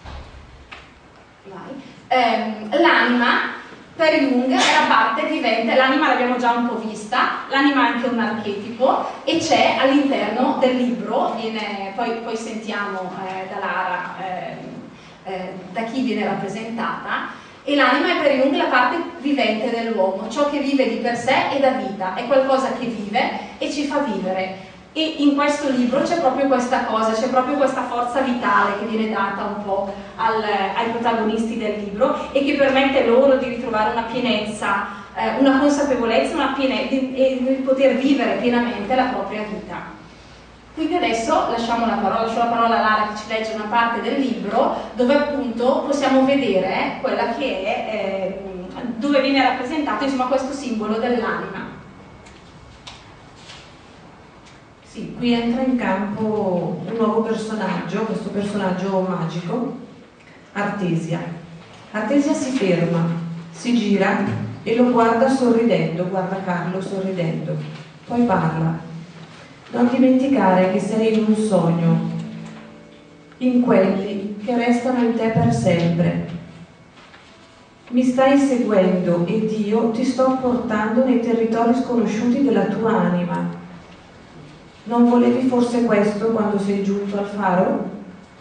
Eh, l'anima per Jung era parte vivente, l'anima l'abbiamo già un po' vista, l'anima è anche un archetipo e c'è all'interno del libro, viene, poi, poi sentiamo eh, da Lara eh, eh, da chi viene rappresentata, e l'anima è per Jung la parte vivente dell'uomo, ciò che vive di per sé e dà vita, è qualcosa che vive e ci fa vivere. E in questo libro c'è proprio questa cosa, c'è proprio questa forza vitale che viene data un po' al, ai protagonisti del libro e che permette loro di ritrovare una pienezza, eh, una consapevolezza, una piene, di, e di poter vivere pienamente la propria vita. Quindi adesso lasciamo la parola, lascio la parola a Lara che ci legge una parte del libro dove appunto possiamo vedere quella che è, eh, dove viene rappresentato insomma questo simbolo dell'anima. Sì, qui entra in campo un nuovo personaggio, questo personaggio magico, Artesia. Artesia si ferma, si gira e lo guarda sorridendo, guarda Carlo sorridendo. Poi parla. Non dimenticare che sei in un sogno, in quelli che restano in te per sempre. Mi stai seguendo ed io ti sto portando nei territori sconosciuti della tua anima. Non volevi forse questo quando sei giunto al faro?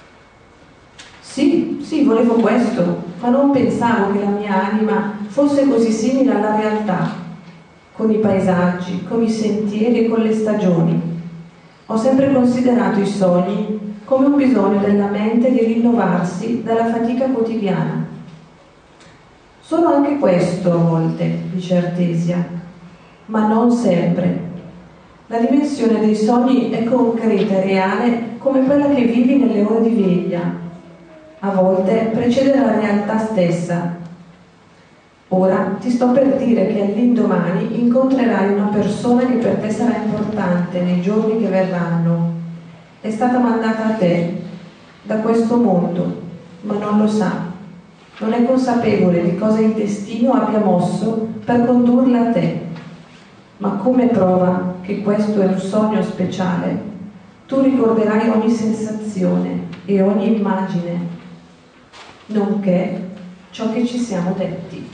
Sì, sì, volevo questo, ma non pensavo che la mia anima fosse così simile alla realtà, con i paesaggi, con i sentieri e con le stagioni. Ho sempre considerato i sogni come un bisogno della mente di rinnovarsi dalla fatica quotidiana. Sono anche questo a volte, dice Artesia, ma non sempre. La dimensione dei sogni è concreta e reale come quella che vivi nelle ore di veglia. A volte precede la realtà stessa. Ora ti sto per dire che all'indomani incontri incontrerai una persona che per te sarà importante nei giorni che verranno. È stata mandata a te da questo mondo, ma non lo sa. Non è consapevole di cosa il destino abbia mosso per condurla a te. Ma come prova che questo è un sogno speciale, tu ricorderai ogni sensazione e ogni immagine, nonché ciò che ci siamo detti.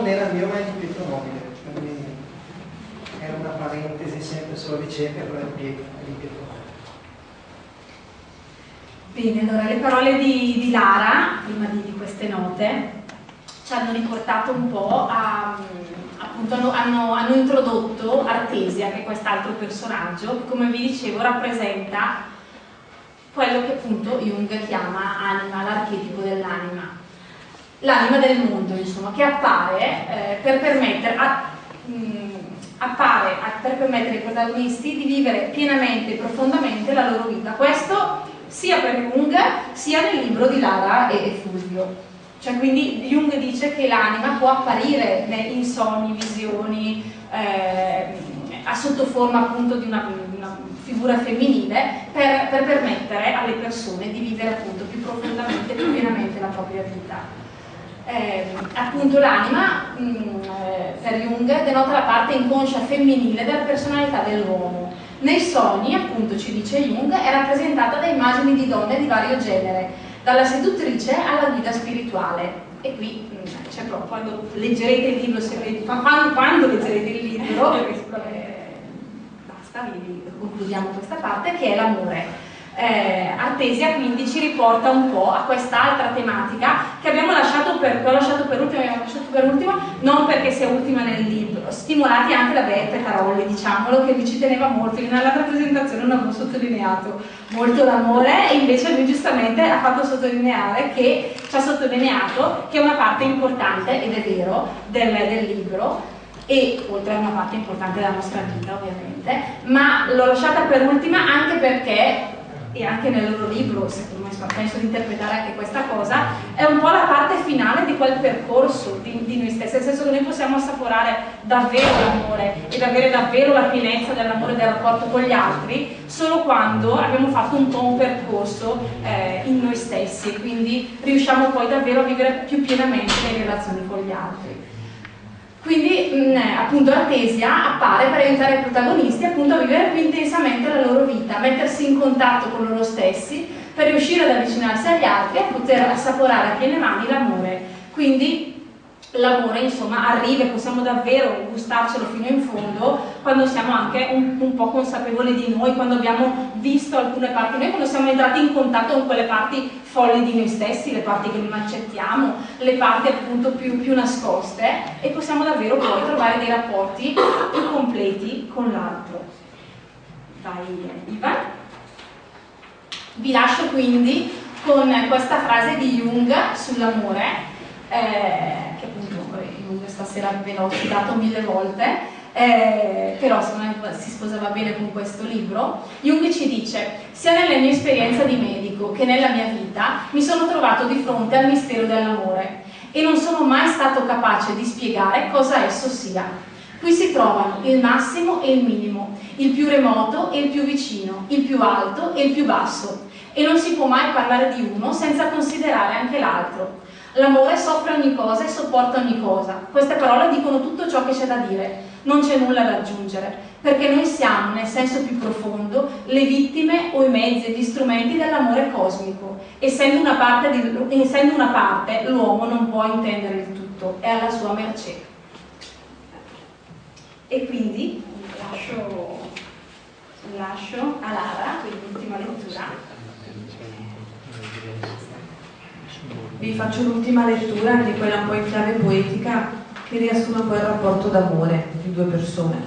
non era mio ma è di Pietro Nobile, quindi era una parentesi sempre sulla ricerca, però è di Pietro Nobile. Bene, allora le parole di, di Lara, prima di, di queste note, ci hanno riportato un po' a, appunto hanno, hanno, hanno introdotto Artesia, che è quest'altro personaggio, che come vi dicevo rappresenta quello che appunto Jung chiama anima, l'archetipo dell'anima, l'anima del mondo, insomma, che appare eh, per permettere a, mh, appare a, per permettere ai protagonisti di vivere pienamente e profondamente la loro vita. Questo sia per Jung sia nel libro di Lara e Fulvio. Cioè, quindi Jung dice che l'anima può apparire in sogni, visioni, eh, a sottoforma appunto di una, una figura femminile per, per permettere alle persone di vivere appunto più profondamente, più pienamente la propria vita. Eh, appunto l'anima eh, per Jung denota la parte inconscia femminile della personalità dell'uomo. Nei sogni, appunto, ci dice Jung, è rappresentata da immagini di donne di vario genere, dalla seduttrice alla guida spirituale. E qui mh, c'è proprio, quando leggerete il libro, se avete, quando, quando leggerete il libro, eh, basta, vi concludiamo questa parte, che è l'amore. Eh, Artesia quindi ci riporta un po' a quest'altra tematica che abbiamo lasciato per, che ho lasciato per ultima, abbiamo lasciato per ultima, non perché sia ultima nel libro, stimolati anche da Beppe Carolli, diciamolo, che vi ci teneva molto. Io nella presentazione non avevo sottolineato molto l'amore e invece lui giustamente ha fatto sottolineare che ci ha sottolineato che è una parte importante, ed è vero, del, del libro, e oltre a una parte importante della nostra vita ovviamente, ma l'ho lasciata per ultima anche perché, e anche nel loro libro, secondo me, penso di interpretare anche questa cosa, è un po' la parte finale di quel percorso di, di noi stessi, nel senso che noi possiamo assaporare davvero l'amore ed avere davvero la pienezza dell'amore e del rapporto con gli altri solo quando abbiamo fatto un po' un percorso eh, in noi stessi, e quindi riusciamo poi davvero a vivere più pienamente le relazioni con gli altri. Quindi mh, appunto Artesia appare per aiutare i protagonisti appunto a vivere più intensamente la loro vita, a mettersi in contatto con loro stessi per riuscire ad avvicinarsi agli altri e a poter assaporare a piene mani l'amore. Quindi l'amore, insomma, arriva e possiamo davvero gustarcelo fino in fondo quando siamo anche un, un po' consapevoli di noi, quando abbiamo visto alcune parti di noi, quando siamo entrati in contatto con quelle parti folli di noi stessi, le parti che non accettiamo, le parti appunto più, più nascoste, e possiamo davvero poi trovare dei rapporti più completi con l'altro. Vai Ivan. Vi lascio quindi con questa frase di Jung sull'amore, eh, che appunto Jung stasera ve l'ho citato mille volte, eh, però secondo me si sposava bene con questo libro. Jung ci dice: sia nella mia esperienza di medico che nella mia vita mi sono trovato di fronte al mistero dell'amore e non sono mai stato capace di spiegare cosa esso sia. Qui si trovano il massimo e il minimo, il più remoto e il più vicino, il più alto e il più basso, e non si può mai parlare di uno senza considerare anche l'altro. L'amore soffre ogni cosa e sopporta ogni cosa. Queste parole dicono tutto ciò che c'è da dire, non c'è nulla da aggiungere, perché noi siamo, nel senso più profondo, le vittime o i mezzi e gli strumenti dell'amore cosmico. Essendo una parte, di, essendo una parte, l'uomo non può intendere il tutto, è alla sua mercé. E quindi lascio, lascio a Lara, quindi l'ultima lettura. Vi faccio l'ultima lettura, di quella un po' in chiave poetica, che riassume poi il rapporto d'amore di due persone.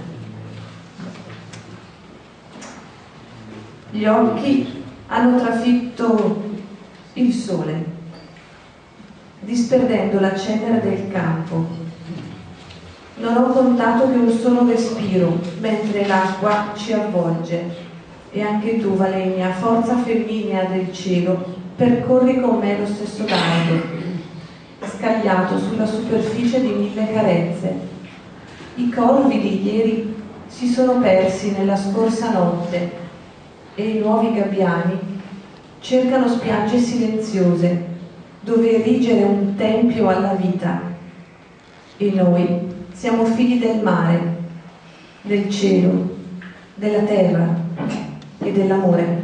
Gli occhi hanno trafitto il sole, disperdendo la cenere del campo. Non ho contato che un solo respiro, mentre l'acqua ci avvolge. E anche tu, Valenia, forza femminea del cielo, percorri con me lo stesso dardo, scagliato sulla superficie di mille carezze. I corvi di ieri si sono persi nella scorsa notte e i nuovi gabbiani cercano spiagge silenziose dove erigere un tempio alla vita. E noi siamo figli del mare, del cielo, della terra e dell'amore.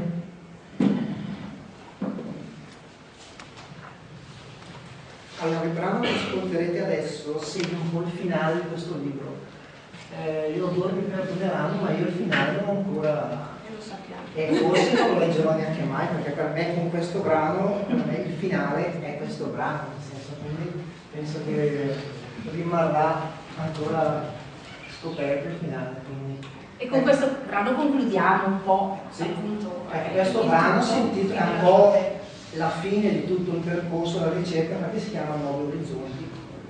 Allora, il brano che ascolterete adesso adesso segno un po' il finale di questo libro. Eh, io loro mi perdoneranno, ma io il finale non ho ancora... Lo sappiamo. E forse non lo leggerò neanche mai, perché per me con questo brano, per me il finale è questo brano, nel senso, quindi penso che rimarrà ancora scoperto il finale. Quindi. E con questo brano concludiamo un po', Sì. appunto. Eh, questo brano si intitola un po' la fine di tutto il percorso della ricerca, perché si chiama Nuovi Orizzonti.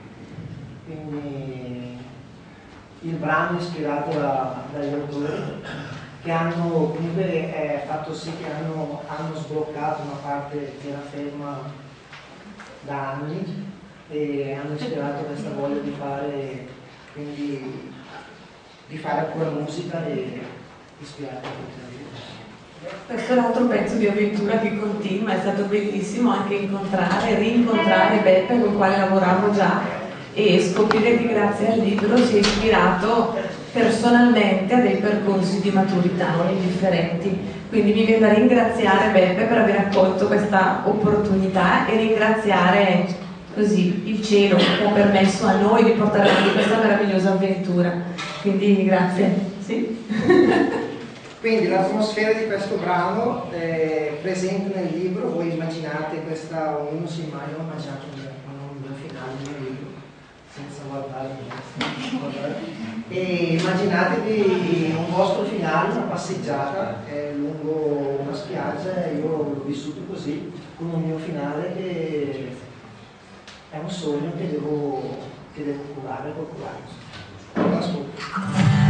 Quindi il brano è ispirato da, dagli autori che hanno comunque eh, fatto sì che hanno, hanno sbloccato una parte che era ferma da anni e hanno ispirato questa voglia di fare, quindi, di fare ancora musica e ispirare a tutti. Questo è l'altro pezzo di avventura che continua, è stato bellissimo anche incontrare, rincontrare Beppe con il quale lavoravo già e scoprire che grazie al libro si è ispirato personalmente a dei percorsi di maturità non indifferenti. Quindi mi viene da ringraziare Beppe per aver accolto questa opportunità e ringraziare così il cielo che ha permesso a noi di portare avanti questa meravigliosa avventura. Quindi grazie. Sì? Quindi l'atmosfera di questo brano è presente nel libro, voi immaginate questa, ognuno si immagina, immaginate un bel finale del libro, senza guardare, senza guardare. E immaginatevi un vostro finale, una passeggiata eh, lungo una spiaggia, e io l'ho vissuto così, con un mio finale che è un sogno che devo, che devo curare, devo curare. Buon ascolto.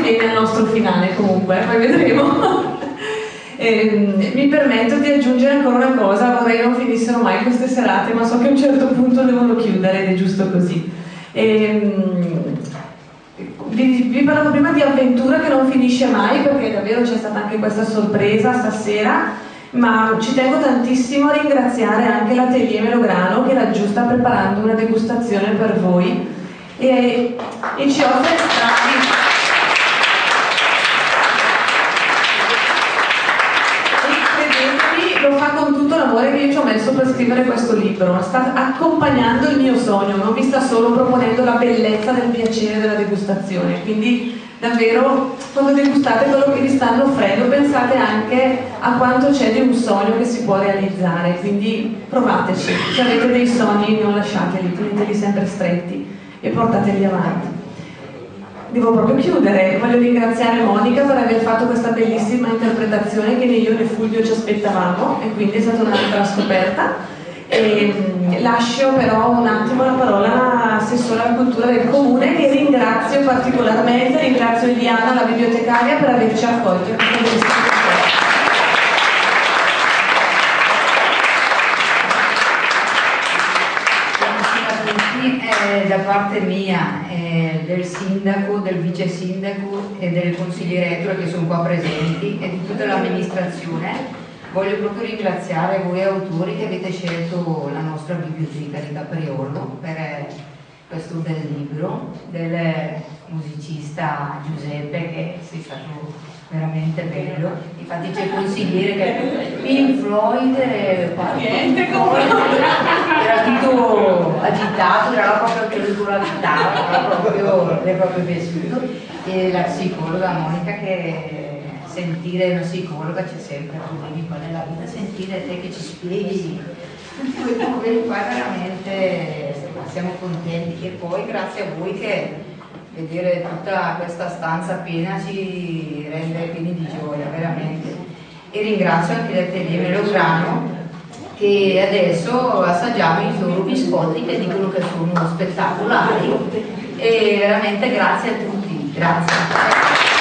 viene al nostro finale comunque, poi vedremo. E, mi permetto di aggiungere ancora una cosa, vorrei non finissero mai queste serate, ma so che a un certo punto devono chiudere ed è giusto così. E, vi, vi parlavo prima di avventura che non finisce mai, perché davvero c'è stata anche questa sorpresa stasera, ma ci tengo tantissimo a ringraziare anche l'Atelier Melograno che laggiù sta preparando una degustazione per voi e, e ci offre strati. Lo fa con tutto l'amore che io ci ho messo per scrivere questo libro, sta accompagnando il mio sogno, non vi sta solo proponendo la bellezza del piacere della degustazione, quindi davvero quando degustate quello che vi stanno offrendo pensate anche a quanto c'è di un sogno che si può realizzare, quindi provateci, se avete dei sogni non lasciateli, teneteli sempre stretti e portateli avanti. Devo proprio chiudere, voglio ringraziare Monica per aver fatto questa bellissima interpretazione che né io né Fulvio ci aspettavamo e quindi è stata un'altra scoperta. E lascio però un attimo la parola all'assessore alla cultura del comune che ringrazio particolarmente, ringrazio Eliana, la bibliotecaria, per averci accolto in questa bellissima proposta. Eh, da parte mia, eh, del sindaco, del vice sindaco e del consigliere Ettore che sono qua presenti e di tutta l'amministrazione, voglio proprio ringraziare voi autori che avete scelto la nostra biblioteca di Capriolo per eh, questo bel libro, del musicista Giuseppe che sei stato veramente bello, infatti c'è il consigliere che Pink Floyd niente era tutto agitato, era proprio che con la chitarra, era proprio, è proprio piaciuto, e la psicologa Monica che sentire una psicologa c'è sempre problemi qua nella vita, sentire te che ci spieghi tutti quei problemi qua veramente siamo contenti e poi grazie a voi che vedere tutta questa stanza piena ci rende pieni di gioia, veramente. E ringrazio anche l'Atelier Melograno che adesso assaggiamo i loro biscotti che dicono che sono spettacolari e veramente grazie a tutti, grazie.